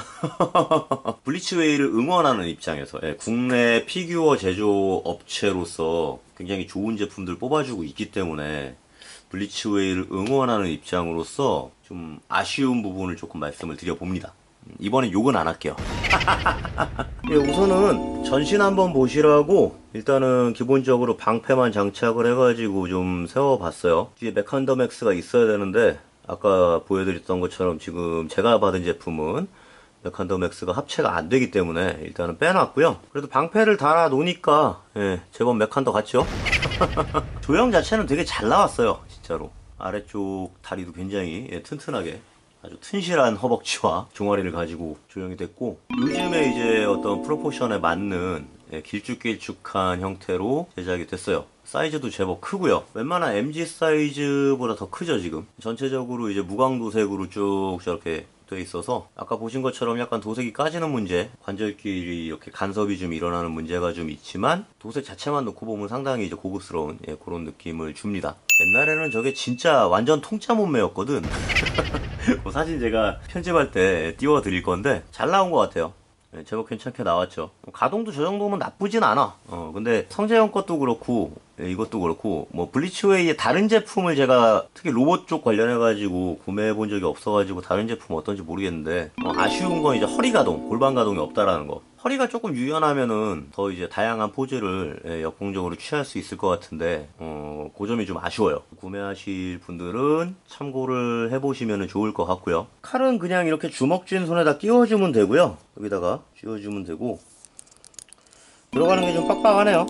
블리츠웨이를 응원하는 입장에서, 예, 국내 피규어 제조 업체로서 굉장히 좋은 제품들 뽑아주고 있기 때문에 블리츠웨이를 응원하는 입장으로서 좀 아쉬운 부분을 조금 말씀을 드려봅니다. 이번엔 욕은 안 할게요. 예, 우선은 전신 한번 보시라고 일단은 기본적으로 방패만 장착을 해가지고 좀 세워봤어요. 뒤에 메칸더맥스가 있어야 되는데 아까 보여드렸던 것처럼 지금 제가 받은 제품은 메칸더맥스가 합체가 안 되기 때문에 일단은 빼놨고요. 그래도 방패를 달아 놓으니까, 예, 제법 메칸더 같죠? 조형 자체는 되게 잘 나왔어요, 진짜로. 아래쪽 다리도 굉장히, 예, 튼튼하게 아주 튼실한 허벅지와 종아리를 가지고 조형이 됐고, 요즘에 이제 어떤 프로포션에 맞는, 예, 길쭉길쭉한 형태로 제작이 됐어요. 사이즈도 제법 크고요. 웬만한 MG 사이즈보다 더 크죠, 지금. 전체적으로 이제 무광도색으로 쭉 저렇게 돼 있어서 아까 보신 것처럼 약간 도색이 까지는 문제, 관절끼리 이렇게 간섭이 좀 일어나는 문제가 좀 있지만 도색 자체만 놓고 보면 상당히 이제 고급스러운, 예, 그런 느낌을 줍니다. 옛날에는 저게 진짜 완전 통짜 몸매였거든. 뭐 사진 제가 편집할 때 띄워 드릴 건데 잘 나온 것 같아요. 네, 제법 괜찮게 나왔죠. 가동도 저 정도면 나쁘진 않아. 근데 성재형 것도 그렇고, 예, 이것도 그렇고, 뭐 블리츠웨이의 다른 제품을 제가 특히 로봇 쪽 관련해가지고 구매해 본 적이 없어가지고 다른 제품 어떤지 모르겠는데, 아쉬운 건 이제 허리 가동, 골반 가동이 없다라는 거. 허리가 조금 유연하면은 더 이제 다양한 포즈를, 예, 역공적으로 취할 수 있을 것 같은데, 그 점이 좀 아쉬워요. 구매하실 분들은 참고를 해보시면 좋을 것 같고요. 칼은 그냥 이렇게 주먹 쥔 손에다 끼워주면 되고요. 여기다가 쥐어주면 되고, 들어가는 게 좀 빡빡하네요.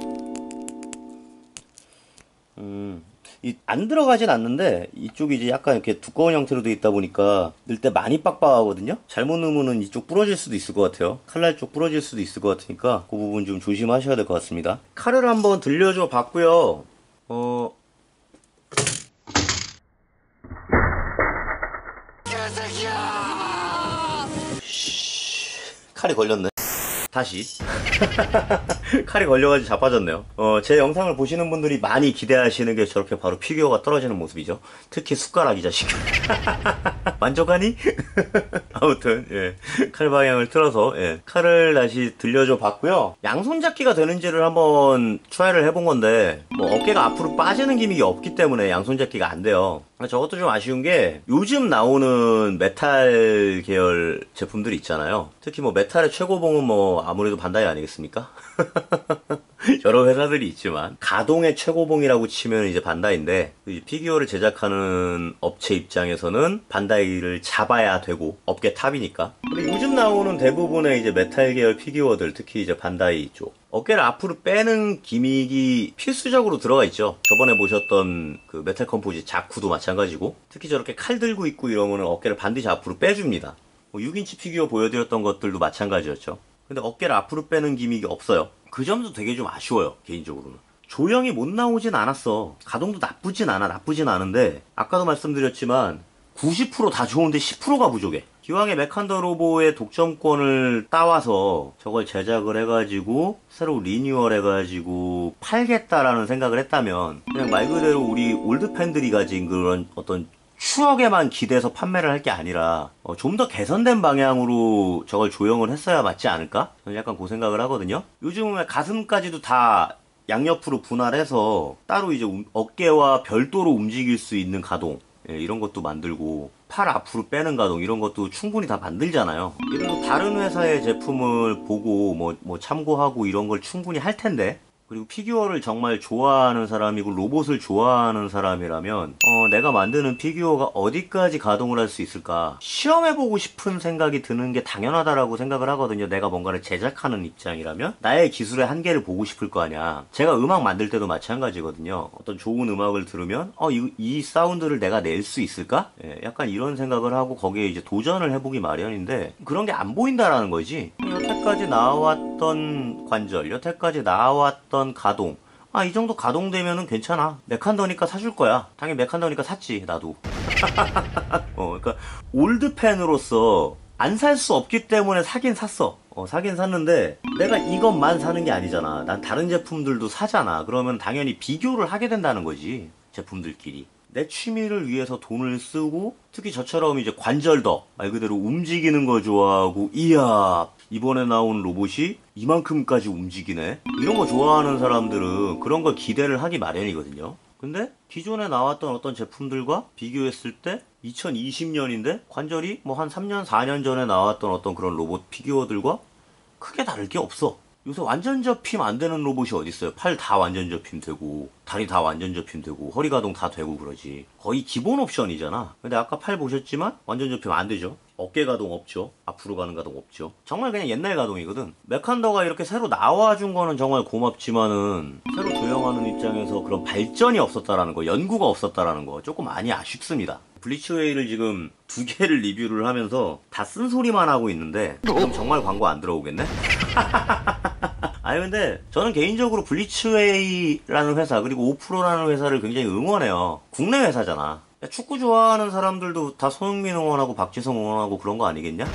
안 들어가진 않는데 이쪽이 이제 약간 이렇게 두꺼운 형태로 되어 있다 보니까 넣을 때 많이 빡빡하거든요. 잘못 넣으면은 이쪽 부러질 수도 있을 것 같아요. 칼날 쪽 부러질 수도 있을 것 같으니까 그 부분 좀 조심하셔야 될 것 같습니다. 칼을 한번 들려줘 봤고요. 칼이 걸렸네. 다시 칼이 걸려가지고 자빠졌네요. 제 영상을 보시는 분들이 많이 기대하시는 게 저렇게 바로 피규어가 떨어지는 모습이죠. 특히 숟가락 이 자식. 만족하니? 아무튼 예. 칼 방향을 틀어서 예. 칼을 다시 들려줘 봤고요. 양손잡기가 되는지를 한번 트라이를 해본 건데 뭐 어깨가 앞으로 빠지는 기믹이 없기 때문에 양손잡기가 안 돼요. 저것도 좀 아쉬운 게 요즘 나오는 메탈 계열 제품들이 있잖아요. 특히 뭐 메탈의 최고봉은 뭐 아무래도 반다이 아니겠습니까? 여러 회사들이 있지만 가동의 최고봉이라고 치면 이제 반다이인데 피규어를 제작하는 업체 입장에서는 반다이를 잡아야 되고 업계 탑이니까. 근데 요즘 나오는 대부분의 이제 메탈 계열 피규어들 특히 이제 반다이 쪽 어깨를 앞으로 빼는 기믹이 필수적으로 들어가 있죠. 저번에 보셨던 그 메탈 컴포지 자쿠도 마찬가지고 특히 저렇게 칼 들고 있고 이러면 어깨를 반드시 앞으로 빼줍니다. 6인치 피규어 보여드렸던 것들도 마찬가지였죠. 근데 어깨를 앞으로 빼는 기믹이 없어요. 그 점도 되게 좀 아쉬워요, 개인적으로는. 조형이 못 나오진 않았어. 가동도 나쁘진 않은데 아까도 말씀드렸지만 90% 다 좋은데 10%가 부족해. 기왕에 메칸더 로보의 독점권을 따와서 저걸 제작을 해가지고 새로 리뉴얼 해가지고 팔겠다라는 생각을 했다면 그냥 말 그대로 우리 올드 팬들이 가진 그런 어떤 추억에만 기대서 판매를 할 게 아니라 좀 더 개선된 방향으로 저걸 조형을 했어야 맞지 않을까? 저는 약간 그 생각을 하거든요. 요즘은 가슴까지도 다 양옆으로 분할해서 따로 이제 어깨와 별도로 움직일 수 있는 가동 이런 것도 만들고 팔 앞으로 빼는 가동 이런 것도 충분히 다 만들잖아요. 이런 다른 회사의 제품을 보고 뭐 참고하고 이런 걸 충분히 할 텐데 그리고 피규어를 정말 좋아하는 사람이고 로봇을 좋아하는 사람이라면 내가 만드는 피규어가 어디까지 가동을 할 수 있을까 시험해보고 싶은 생각이 드는 게 당연하다라고 생각을 하거든요. 내가 뭔가를 제작하는 입장이라면 나의 기술의 한계를 보고 싶을 거 아니야. 제가 음악 만들 때도 마찬가지거든요. 어떤 좋은 음악을 들으면 이 사운드를 내가 낼 수 있을까? 예, 약간 이런 생각을 하고 거기에 이제 도전을 해보기 마련인데 그런 게 안 보인다라는 거지. 여태까지 나왔던 관절, 여태까지 나왔던 가동 이 정도 가동되면은 괜찮아. 메칸더니까 사줄 거야. 당연히 메칸더니까 샀지 나도. 그러니까 올드 팬으로서 안 살 수 없기 때문에 사긴 샀어. 사긴 샀는데 내가 이것만 사는 게 아니잖아. 난 다른 제품들도 사잖아. 그러면 당연히 비교를 하게 된다는 거지. 제품들끼리. 내 취미를 위해서 돈을 쓰고 특히 저처럼 이제 관절덕 말 그대로 움직이는 거 좋아하고 이야 이번에 나온 로봇이 이만큼까지 움직이네 이런 거 좋아하는 사람들은 그런 걸 기대를 하기 마련이거든요. 근데 기존에 나왔던 어떤 제품들과 비교했을 때 2020년인데 관절이 뭐 한 3년 4년 전에 나왔던 어떤 그런 로봇 피규어들과 크게 다를 게 없어. 요새 완전 접힘 안 되는 로봇이 어딨어요. 팔 다 완전 접힘 되고 다리 다 완전 접힘 되고 허리 가동 다 되고 그러지. 거의 기본 옵션이잖아. 근데 아까 팔 보셨지만 완전 접힘 안 되죠. 어깨 가동 없죠. 앞으로 가는 가동 없죠. 정말 그냥 옛날 가동이거든. 메칸더가 이렇게 새로 나와준 거는 정말 고맙지만은 새로 조형하는 입장에서 그런 발전이 없었다라는 거, 연구가 없었다라는 거 조금 많이 아쉽습니다. 블리츠웨이를 지금 2개를 리뷰를 하면서 다 쓴소리만 하고 있는데 그럼 정말 광고 안 들어오겠네? 아니 근데 저는 개인적으로 블리츠웨이라는 회사 그리고 오프로라는 회사를 굉장히 응원해요. 국내 회사잖아. 축구 좋아하는 사람들도 다 손흥민 응원하고 박지성 응원하고 그런 거 아니겠냐?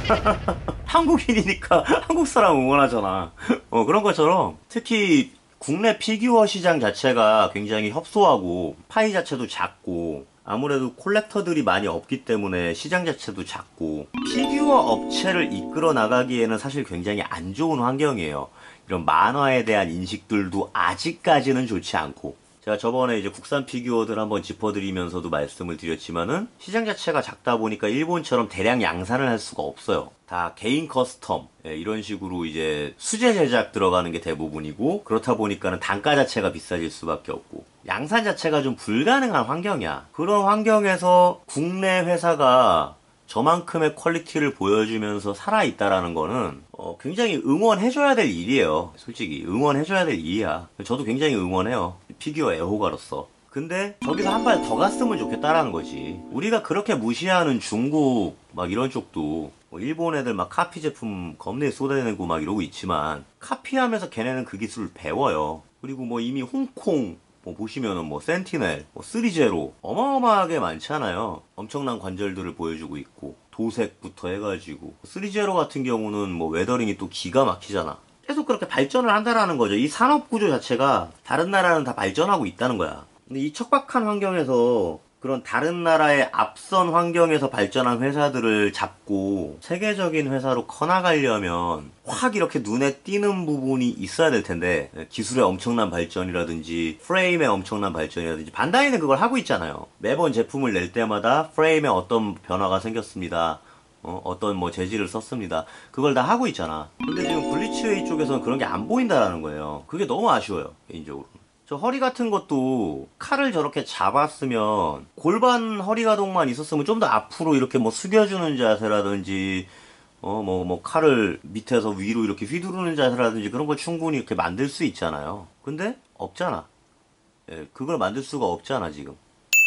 한국인이니까 한국 사람 응원하잖아. 그런 것처럼 특히 국내 피규어 시장 자체가 굉장히 협소하고 파이 자체도 작고 아무래도 콜렉터들이 많이 없기 때문에 시장 자체도 작고 피규어 업체를 이끌어 나가기에는 사실 굉장히 안 좋은 환경이에요. 이런 만화에 대한 인식들도 아직까지는 좋지 않고 제가 저번에 이제 국산 피규어들 한번 짚어드리면서도 말씀을 드렸지만은 시장 자체가 작다 보니까 일본처럼 대량 양산을 할 수가 없어요. 다 개인 커스텀 이런 식으로 이제 수제 제작 들어가는 게 대부분이고 그렇다 보니까는 단가 자체가 비싸질 수밖에 없고 양산 자체가 좀 불가능한 환경이야. 그런 환경에서 국내 회사가 저만큼의 퀄리티를 보여주면서 살아있다라는 거는 굉장히 응원해줘야 될 일이에요. 솔직히 응원해줘야 될 일이야. 저도 굉장히 응원해요. 피규어 애호가로서. 근데 저기서 한 발 더 갔으면 좋겠다라는 거지. 우리가 그렇게 무시하는 중국 막 이런 쪽도 일본 애들 막 카피 제품 겁내 쏟아내고 막 이러고 있지만 카피하면서 걔네는 그 기술을 배워요. 그리고 뭐 이미 홍콩 보시면은 센티넬, 3제로 어마어마하게 많잖아요. 엄청난 관절들을 보여주고 있고 도색부터 해가지고 3제로 같은 경우는 뭐 웨더링이 또 기가 막히잖아. 계속 그렇게 발전을 한다라는 거죠. 이 산업 구조 자체가 다른 나라는 다 발전하고 있다는 거야. 근데 이 척박한 환경에서 그런 다른 나라의 앞선 환경에서 발전한 회사들을 잡고 세계적인 회사로 커나가려면 확 이렇게 눈에 띄는 부분이 있어야 될 텐데, 기술의 엄청난 발전이라든지 프레임의 엄청난 발전이라든지, 반다이는 그걸 하고 있잖아요. 매번 제품을 낼 때마다 프레임에 어떤 변화가 생겼습니다. 어떤 뭐 재질을 썼습니다. 그걸 다 하고 있잖아. 근데 지금 블리츠웨이 쪽에서는 그런 게 안 보인다라는 거예요. 그게 너무 아쉬워요, 개인적으로. 저 허리 같은 것도 칼을 저렇게 잡았으면 골반 허리 가동만 있었으면 좀 더 앞으로 이렇게 뭐 숙여주는 자세라든지 뭐 칼을 밑에서 위로 이렇게 휘두르는 자세라든지 그런 걸 충분히 이렇게 만들 수 있잖아요. 근데 없잖아. 예, 그걸 만들 수가 없잖아 지금.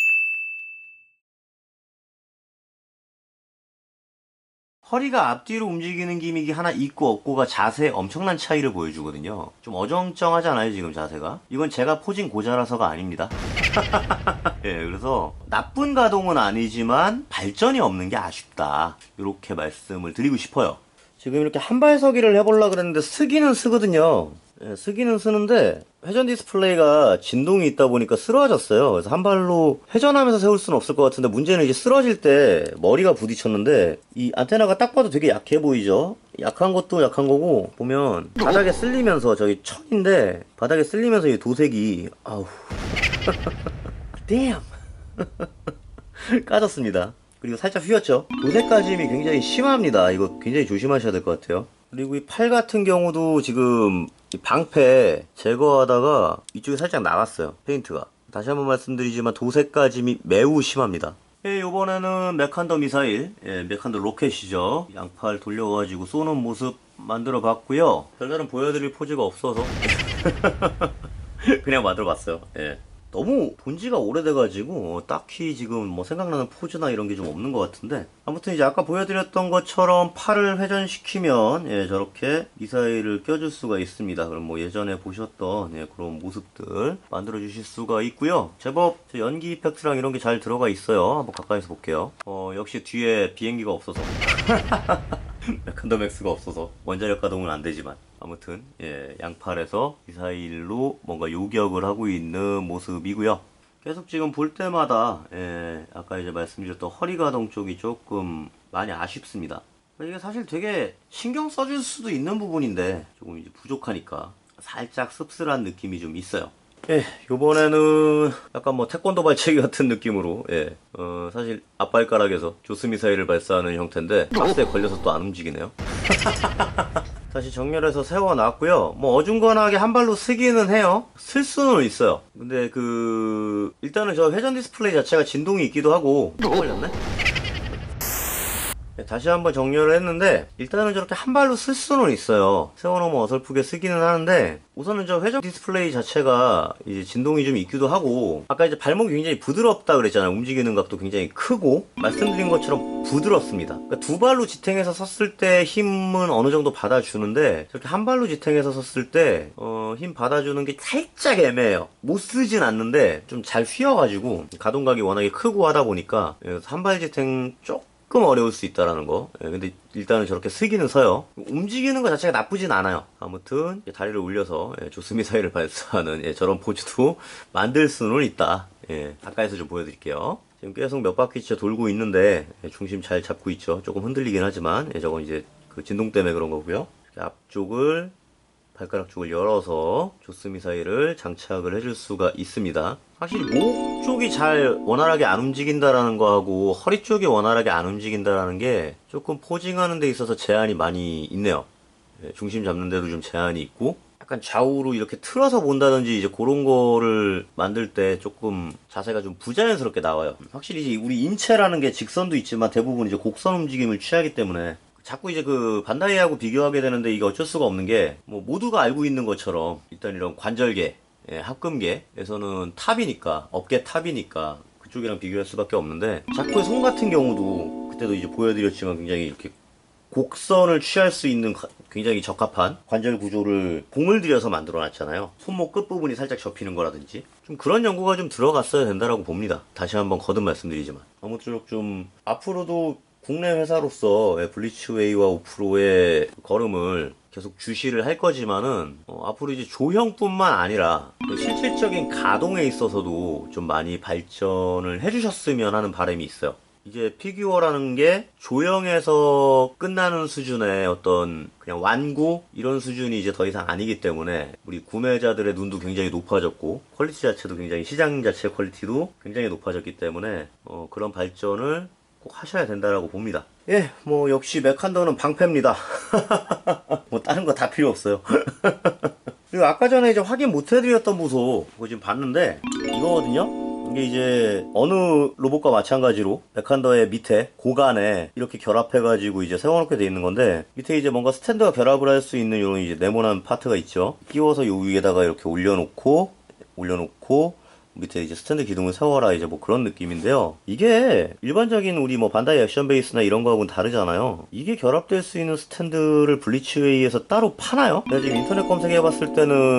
허리가 앞뒤로 움직이는 기믹이 하나 있고 없고가 자세에 엄청난 차이를 보여주거든요. 좀 어정쩡하잖아요, 지금 자세가. 이건 제가 포진 고자라서가 아닙니다. 예, 그래서 나쁜 가동은 아니지만 발전이 없는 게 아쉽다. 이렇게 말씀을 드리고 싶어요. 지금 이렇게 한발서기를 해보려고 그랬는데 쓰기는 쓰거든요. 예, 쓰기는 쓰는데 회전 디스플레이가 진동이 있다 보니까 쓰러졌어요. 그래서 한 발로 회전하면서 세울 수는 없을 것 같은데, 문제는 이제 쓰러질 때 머리가 부딪혔는데 이 안테나가 딱 봐도 되게 약해 보이죠? 약한 것도 약한 거고, 보면 바닥에 쓸리면서, 저기 천인데 바닥에 쓸리면서 이 도색이 아우 damn 까졌습니다. 그리고 살짝 휘었죠. 도색 까짐이 굉장히 심합니다. 이거 굉장히 조심하셔야 될 것 같아요. 그리고 이 팔 같은 경우도 지금 이 방패 제거하다가 이쪽에 살짝 나갔어요, 페인트가. 다시 한번 말씀드리지만 도색 까짐이 매우 심합니다. 예, 요번에는 메칸더 미사일, 예, 메칸더 로켓이죠. 양팔 돌려가지고 쏘는 모습 만들어 봤고요. 별다른 보여드릴 포즈가 없어서 그냥 만들어 봤어요. 예. 너무 본지가 오래돼가지고 딱히 지금 뭐 생각나는 포즈나 이런 게 좀 없는 것 같은데, 아무튼 이제 아까 보여드렸던 것처럼 팔을 회전시키면 예, 저렇게 미사일을 껴줄 수가 있습니다. 그럼 뭐 예전에 보셨던 예, 그런 모습들 만들어 주실 수가 있고요. 제법 연기 이펙트랑 이런 게 잘 들어가 있어요. 한번 가까이서 볼게요. 역시 뒤에 비행기가 없어서 메칸더 맥스가 없어서 원자력 가동은 안 되지만, 아무튼 예, 양팔에서 미사일로 뭔가 요격을 하고 있는 모습이고요. 계속 지금 볼 때마다 예, 아까 이제 말씀드렸던 허리 가동 쪽이 조금 많이 아쉽습니다. 이게 사실 되게 신경 써줄 수도 있는 부분인데 조금 이제 부족하니까 살짝 씁쓸한 느낌이 좀 있어요. 예, 요번에는 약간 뭐 태권도 발차기 같은 느낌으로, 예, 사실 앞발가락에서 조스 미사일을 발사하는 형태인데 박스에 걸려서 또 안 움직이네요. 다시 정렬해서 세워놨고요. 뭐 어중간하게 한 발로 쓰기는 해요. 쓸 수는 있어요. 근데 일단은 저 회전 디스플레이 자체가 진동이 있기도 하고. 또 걸렸네? 네, 다시 한번 정렬을 했는데 일단은 저렇게 한 발로 쓸 수는 있어요. 세워놓으면 어설프게 쓰기는 하는데, 우선은 저 회전 디스플레이 자체가 이제 진동이 좀 있기도 하고, 아까 이제 발목이 굉장히 부드럽다 그랬잖아요. 움직이는 각도 굉장히 크고, 말씀드린 것처럼 부드럽습니다. 그러니까 두 발로 지탱해서 섰을 때 힘은 어느 정도 받아주는데, 저렇게 한 발로 지탱해서 섰을 때 힘 받아주는 게 살짝 애매해요. 못 쓰진 않는데 좀 잘 휘어가지고, 가동각이 워낙에 크고 하다 보니까 한 발 지탱 조금 어려울 수 있다라는 거. 예, 근데 일단은 저렇게 쓰기는 서요. 움직이는 것 자체가 나쁘진 않아요. 아무튼 다리를 올려서 조스 미사일을 발사하는 저런 포즈도 만들 수는 있다. 예, 가까이서 좀 보여드릴게요. 지금 계속 몇 바퀴째 돌고 있는데 중심 잘 잡고 있죠. 조금 흔들리긴 하지만 저건 이제 그 진동 때문에 그런 거고요. 앞쪽을, 발가락 쪽을 열어서 조스 미사일을 장착을 해줄 수가 있습니다. 확실히 목 쪽이 잘 원활하게 안 움직인다라는 거하고 허리 쪽이 원활하게 안 움직인다라는 게 조금 포징하는 데 있어서 제한이 많이 있네요. 중심 잡는 데도 좀 제한이 있고, 약간 좌우로 이렇게 틀어서 본다든지 이제 그런 거를 만들 때 조금 자세가 좀 부자연스럽게 나와요. 확실히 이제 우리 인체라는 게 직선도 있지만 대부분 이제 곡선 움직임을 취하기 때문에 자꾸 이제 반다이하고 비교하게 되는데, 이게 어쩔 수가 없는 게, 뭐 모두가 알고 있는 것처럼 일단 이런 관절계, 합금계에서는 탑이니까, 어깨 탑이니까 그쪽이랑 비교할 수밖에 없는데, 자꾸의 손 같은 경우도 그때도 이제 보여드렸지만 굉장히 이렇게 곡선을 취할 수 있는 굉장히 적합한 관절 구조를 공을 들여서 만들어 놨잖아요. 손목 끝부분이 살짝 접히는 거라든지 좀 그런 연구가 좀 들어갔어야 된다라고 봅니다. 다시 한번 거듭 말씀드리지만, 아무쪼록 좀 앞으로도 국내 회사로서 블리츠웨이와 오프로의 걸음을 계속 주시를 할 거지만은 앞으로 이제 조형뿐만 아니라 실질적인 가동에 있어서도 좀 많이 발전을 해주셨으면 하는 바람이 있어요. 이제 피규어라는 게 조형에서 끝나는 수준의 어떤 그냥 완구 이런 수준이 이제 더 이상 아니기 때문에 우리 구매자들의 눈도 굉장히 높아졌고 퀄리티 자체도 굉장히 시장 자체 퀄리티도 굉장히 높아졌기 때문에 그런 발전을 꼭 하셔야 된다라고 봅니다. 예, 뭐 역시 메칸더는 방패입니다. 뭐 다른 거 다 필요 없어요. 그리고 아까 전에 이제 확인 못 해드렸던 부소 그거 지금 봤는데 이거거든요. 이게 이제 어느 로봇과 마찬가지로 메칸더의 밑에 고간에 이렇게 결합해가지고 이제 세워놓게 돼 있는 건데 밑에 이제 뭔가 스탠드와 결합을 할 수 있는 이런 이제 네모난 파트가 있죠. 끼워서 요 위에다가 이렇게 올려놓고 밑에 이제 스탠드 기둥을 세워라 이제 뭐 그런 느낌인데요. 이게 일반적인 우리 뭐 반다이 액션 베이스나 이런 거하고는 다르잖아요. 이게 결합될 수 있는 스탠드를 블리츠웨이에서 따로 파나요? 내가 지금 인터넷 검색해봤을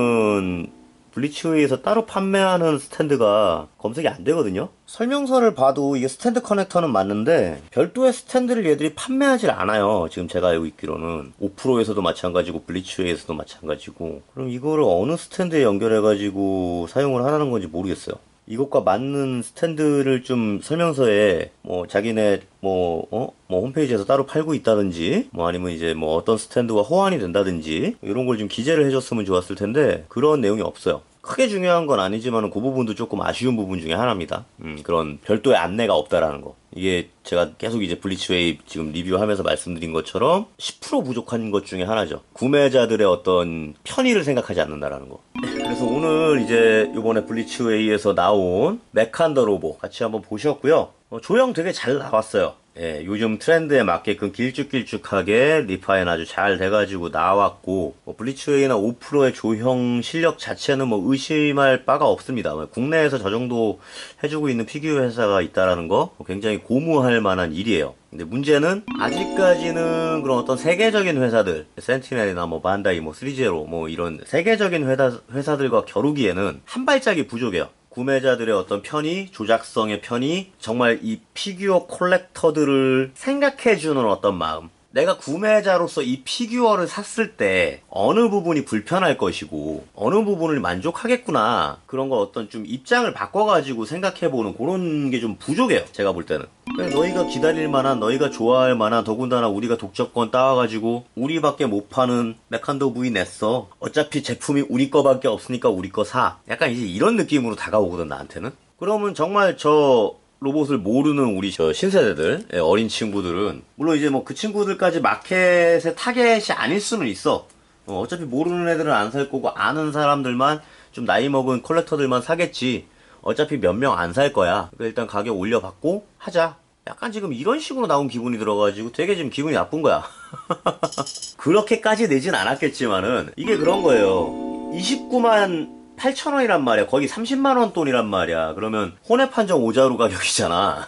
때는 블리츠웨이에서 따로 판매하는 스탠드가 검색이 안 되거든요. 설명서를 봐도 이게 스탠드 커넥터는 맞는데 별도의 스탠드를 얘들이 판매하질 않아요. 지금 제가 알고 있기로는 오프로에서도 마찬가지고 블리츠웨이에서도 마찬가지고. 그럼 이거를 어느 스탠드에 연결해가지고 사용을 하라는 건지 모르겠어요. 이것과 맞는 스탠드를 좀 설명서에 뭐 자기네 뭐 홈페이지에서 따로 팔고 있다든지 뭐 아니면 이제 뭐 어떤 스탠드와 호환이 된다든지 이런 걸 좀 기재를 해줬으면 좋았을 텐데 그런 내용이 없어요. 크게 중요한 건 아니지만 그 부분도 조금 아쉬운 부분 중에 하나입니다. 그런 별도의 안내가 없다라는 거. 이게 제가 계속 이제 블리츠웨이 지금 리뷰하면서 말씀드린 것처럼 10% 부족한 것 중에 하나죠. 구매자들의 어떤 편의를 생각하지 않는다라는 거. 그래서 오늘 이제 요번에 블리츠웨이에서 나온 메칸더 로봇 같이 한번 보셨고요. 조형 되게 잘 나왔어요. 예, 요즘 트렌드에 맞게끔 길쭉길쭉하게 리파인 아주 잘 돼가지고 나왔고 블리츠웨이나 오프로의 조형 실력 자체는 뭐 의심할 바가 없습니다. 국내에서 저 정도 해주고 있는 피규어 회사가 있다라는 거 굉장히 고무할 만한 일이에요. 근데 문제는 아직까지는 그런 어떤 세계적인 회사들 센티넬이나 뭐 반다이 뭐 3제로 뭐 이런 세계적인 회사들과 겨루기에는 한 발짝이 부족해요. 구매자들의 어떤 편의, 조작성의 편의, 정말 이 피규어 콜렉터들을 생각해주는 어떤 마음. 내가 구매자로서 이 피규어를 샀을 때 어느 부분이 불편할 것이고 어느 부분을 만족하겠구나 그런 걸 어떤 좀 입장을 바꿔가지고 생각해보는 그런 게 좀 부족해요. 제가 볼 때는. 너희가 기다릴 만한, 너희가 좋아할 만한, 더군다나 우리가 독점권 따와가지고 우리밖에 못 파는 메칸더 V 냈어. 어차피 제품이 우리 거밖에 없으니까 우리 거 사. 약간 이제 이런 느낌으로 다가오거든 나한테는. 그러면 정말 저 로봇을 모르는 우리 저 신세대들, 어린 친구들은 물론 이제 뭐 그 친구들까지 마켓의 타겟이 아닐 수는 있어. 어차피 모르는 애들은 안 살 거고 아는 사람들만 좀 나이 먹은 컬렉터들만 사겠지. 어차피 몇 명 안 살 거야. 그러니까 일단 가격 올려받고 하자. 약간 지금 이런 식으로 나온 기분이 들어가지고 되게 지금 기분이 나쁜 거야. 그렇게까지 내진 않았겠지만은 이게 그런 거예요. 29만 8천원이란 말이야. 거의 30만원 돈이란 말이야. 그러면 혼합 판정 오자루 가격이잖아.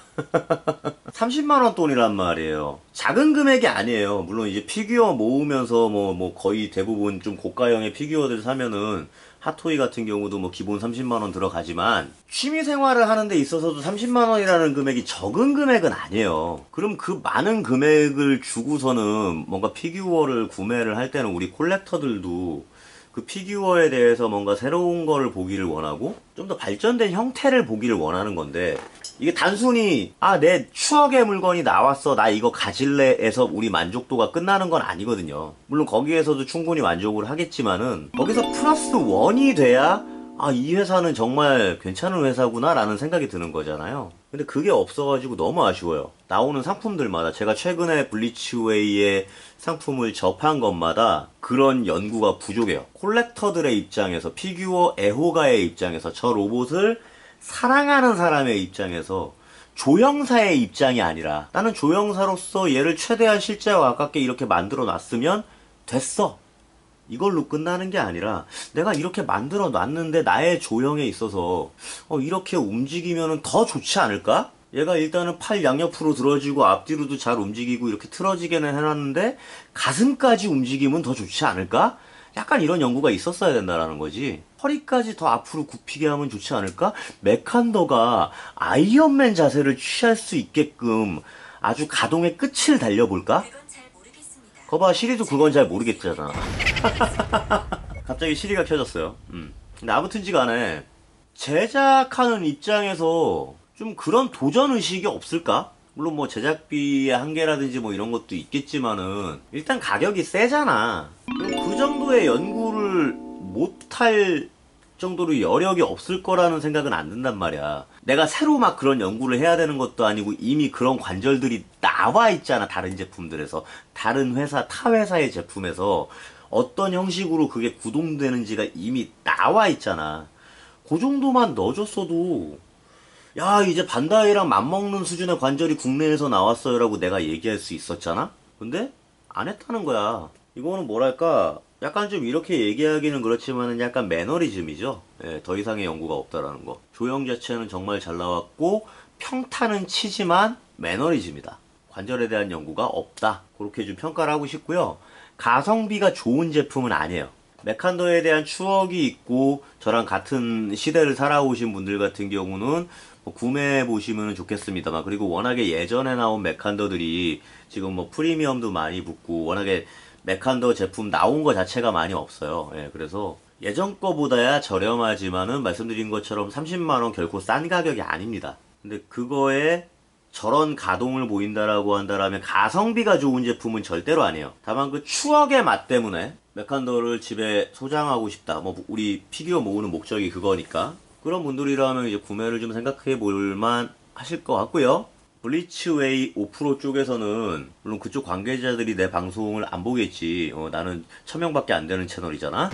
30만원 돈이란 말이에요. 작은 금액이 아니에요. 물론 이제 피규어 모으면서 뭐 거의 대부분 좀 고가형의 피규어들 사면은 핫토이 같은 경우도 뭐 기본 30만원 들어가지만 취미 생활을 하는 데 있어서도 30만원이라는 금액이 적은 금액은 아니에요. 그럼 그 많은 금액을 주고서는 뭔가 피규어를 구매를 할 때는 우리 콜렉터들도 그 피규어에 대해서 뭔가 새로운 거를 보기를 원하고 좀 더 발전된 형태를 보기를 원하는 건데 이게 단순히 내 추억의 물건이 나왔어 나 이거 가질래 에서 우리 만족도가 끝나는 건 아니거든요. 물론 거기에서도 충분히 만족을 하겠지만은 거기서 플러스 원이 돼야 이 회사는 정말 괜찮은 회사구나 라는 생각이 드는 거잖아요. 근데 그게 없어가지고 너무 아쉬워요. 나오는 상품들마다 제가 최근에 블리츠웨이의 상품을 접한 것마다 그런 연구가 부족해요. 콜렉터들의 입장에서 피규어 애호가의 입장에서 저 로봇을 사랑하는 사람의 입장에서 조형사의 입장이 아니라 나는 조형사로서 얘를 최대한 실제와 가깝게 이렇게 만들어 놨으면 됐어. 이걸로 끝나는 게 아니라 내가 이렇게 만들어 놨는데 나의 조형에 있어서 이렇게 움직이면 더 좋지 않을까? 얘가 일단은 팔 양옆으로 들어지고 앞뒤로도 잘 움직이고 이렇게 틀어지게는 해놨는데 가슴까지 움직이면 더 좋지 않을까? 약간 이런 연구가 있었어야 된다라는 거지. 허리까지 더 앞으로 굽히게 하면 좋지 않을까? 메칸더가 아이언맨 자세를 취할 수 있게끔 아주 가동의 끝을 달려볼까? 그건 잘 모르겠습니다. 거봐, 시리도 그건 잘 모르겠잖아. 갑자기 시리가 켜졌어요. 근데 아무튼지 간에 제작하는 입장에서 좀 그런 도전 의식이 없을까? 물론 뭐 제작비의 한계라든지 뭐 이런 것도 있겠지만은 일단 가격이 세잖아. 그럼 그 정도의 연구를 못할 정도로 여력이 없을 거라는 생각은 안 든단 말이야. 내가 새로 막 그런 연구를 해야 되는 것도 아니고 이미 그런 관절들이 나와 있잖아. 다른 제품들에서. 다른 회사, 타 회사의 제품에서 어떤 형식으로 그게 구동되는지가 이미 나와 있잖아. 그 정도만 넣어줬어도 야, 이제 반다이랑 맞먹는 수준의 관절이 국내에서 나왔어요 라고 내가 얘기할 수 있었잖아? 근데 안 했다는 거야. 이거는 뭐랄까, 약간 좀 이렇게 얘기하기는 그렇지만은 약간 매너리즘이죠. 예, 더 이상의 연구가 없다라는 거. 조형 자체는 정말 잘 나왔고 평타는 치지만 매너리즘이다. 관절에 대한 연구가 없다. 그렇게 좀 평가를 하고 싶고요. 가성비가 좋은 제품은 아니에요. 메칸더에 대한 추억이 있고 저랑 같은 시대를 살아오신 분들 같은 경우는 뭐 구매해 보시면 좋겠습니다만, 그리고 워낙에 예전에 나온 메칸더들이 지금 뭐 프리미엄도 많이 붙고 워낙에 메칸더 제품 나온 거 자체가 많이 없어요. 예, 그래서 예전 거보다야 저렴하지만은 말씀드린 것처럼 30만원 결코 싼 가격이 아닙니다. 근데 그거에 저런 가동을 보인다라고 한다라면 가성비가 좋은 제품은 절대로 아니에요. 다만 그 추억의 맛 때문에 메칸더를 집에 소장하고 싶다. 뭐 우리 피규어 모으는 목적이 그거니까. 그런 분들이라면 이제 구매를 좀 생각해 볼만 하실 것 같고요. 블리츠웨이 5% 쪽에서는 물론 그쪽 관계자들이 내 방송을 안 보겠지. 나는 1000명밖에 안 되는 채널이잖아.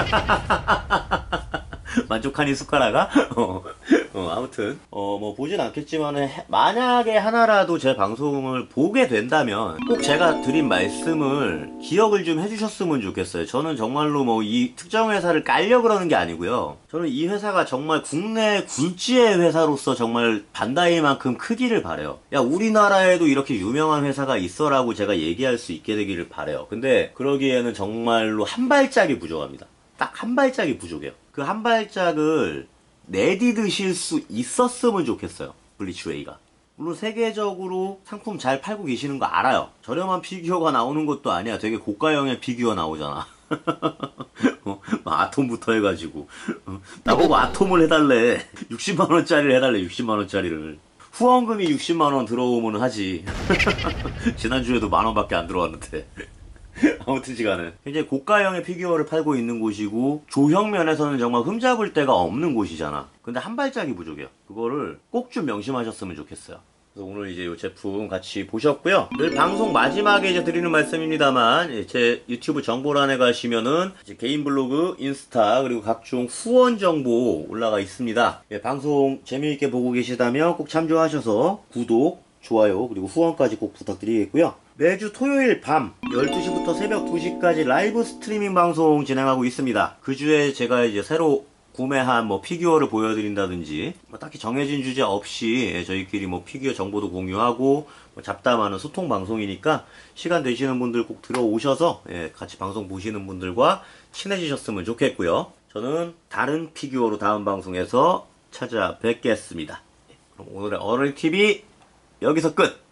만족하니 숟가락아? 아무튼 뭐 보진 않겠지만 만약에 하나라도 제 방송을 보게 된다면 꼭 제가 드린 말씀을 기억을 좀 해주셨으면 좋겠어요. 저는 정말로 뭐 이 특정 회사를 깔려 그러는 게 아니고요. 저는 이 회사가 정말 국내 굴지의 회사로서 정말 반다이만큼 크기를 바래요. 야, 우리나라에도 이렇게 유명한 회사가 있어라고 제가 얘기할 수 있게 되기를 바래요. 근데 그러기에는 정말로 한 발짝이 부족합니다. 딱 한 발짝이 부족해요. 그 한 발짝을 내디드실 수 있었으면 좋겠어요. 블리츠웨이가. 물론 세계적으로 상품 잘 팔고 계시는 거 알아요. 저렴한 피규어가 나오는 것도 아니야. 되게 고가형의 피규어 나오잖아. 아톰부터 해가지고 나보고 아톰을 해달래. 60만원짜리를 해달래. 60만원짜리를. 후원금이 60만원 들어오면 하지. 지난주에도 만원밖에 안 들어왔는데. 아무튼 시간은 굉장히 고가형의 피규어를 팔고 있는 곳이고 조형 면에서는 정말 흠잡을 데가 없는 곳이잖아. 근데 한 발짝이 부족해요. 그거를 꼭 좀 명심하셨으면 좋겠어요. 그래서 오늘 이제 이 제품 같이 보셨고요. 늘 방송 마지막에 이제 드리는 말씀입니다만, 제 유튜브 정보란에 가시면은 이제 개인 블로그, 인스타, 그리고 각종 후원 정보 올라가 있습니다. 방송 재미있게 보고 계시다면 꼭 참조하셔서 구독, 좋아요, 그리고 후원까지 꼭 부탁드리겠고요. 매주 토요일 밤 12시부터 새벽 2시까지 라이브 스트리밍 방송 진행하고 있습니다. 그 주에 제가 이제 새로 구매한 뭐 피규어를 보여드린다든지 뭐 딱히 정해진 주제 없이 저희끼리 뭐 피규어 정보도 공유하고 뭐 잡담하는 소통 방송이니까 시간 되시는 분들 꼭 들어오셔서 같이 방송 보시는 분들과 친해지셨으면 좋겠고요. 저는 다른 피규어로 다음 방송에서 찾아뵙겠습니다. 그럼 오늘의 어럴TV 여기서 끝!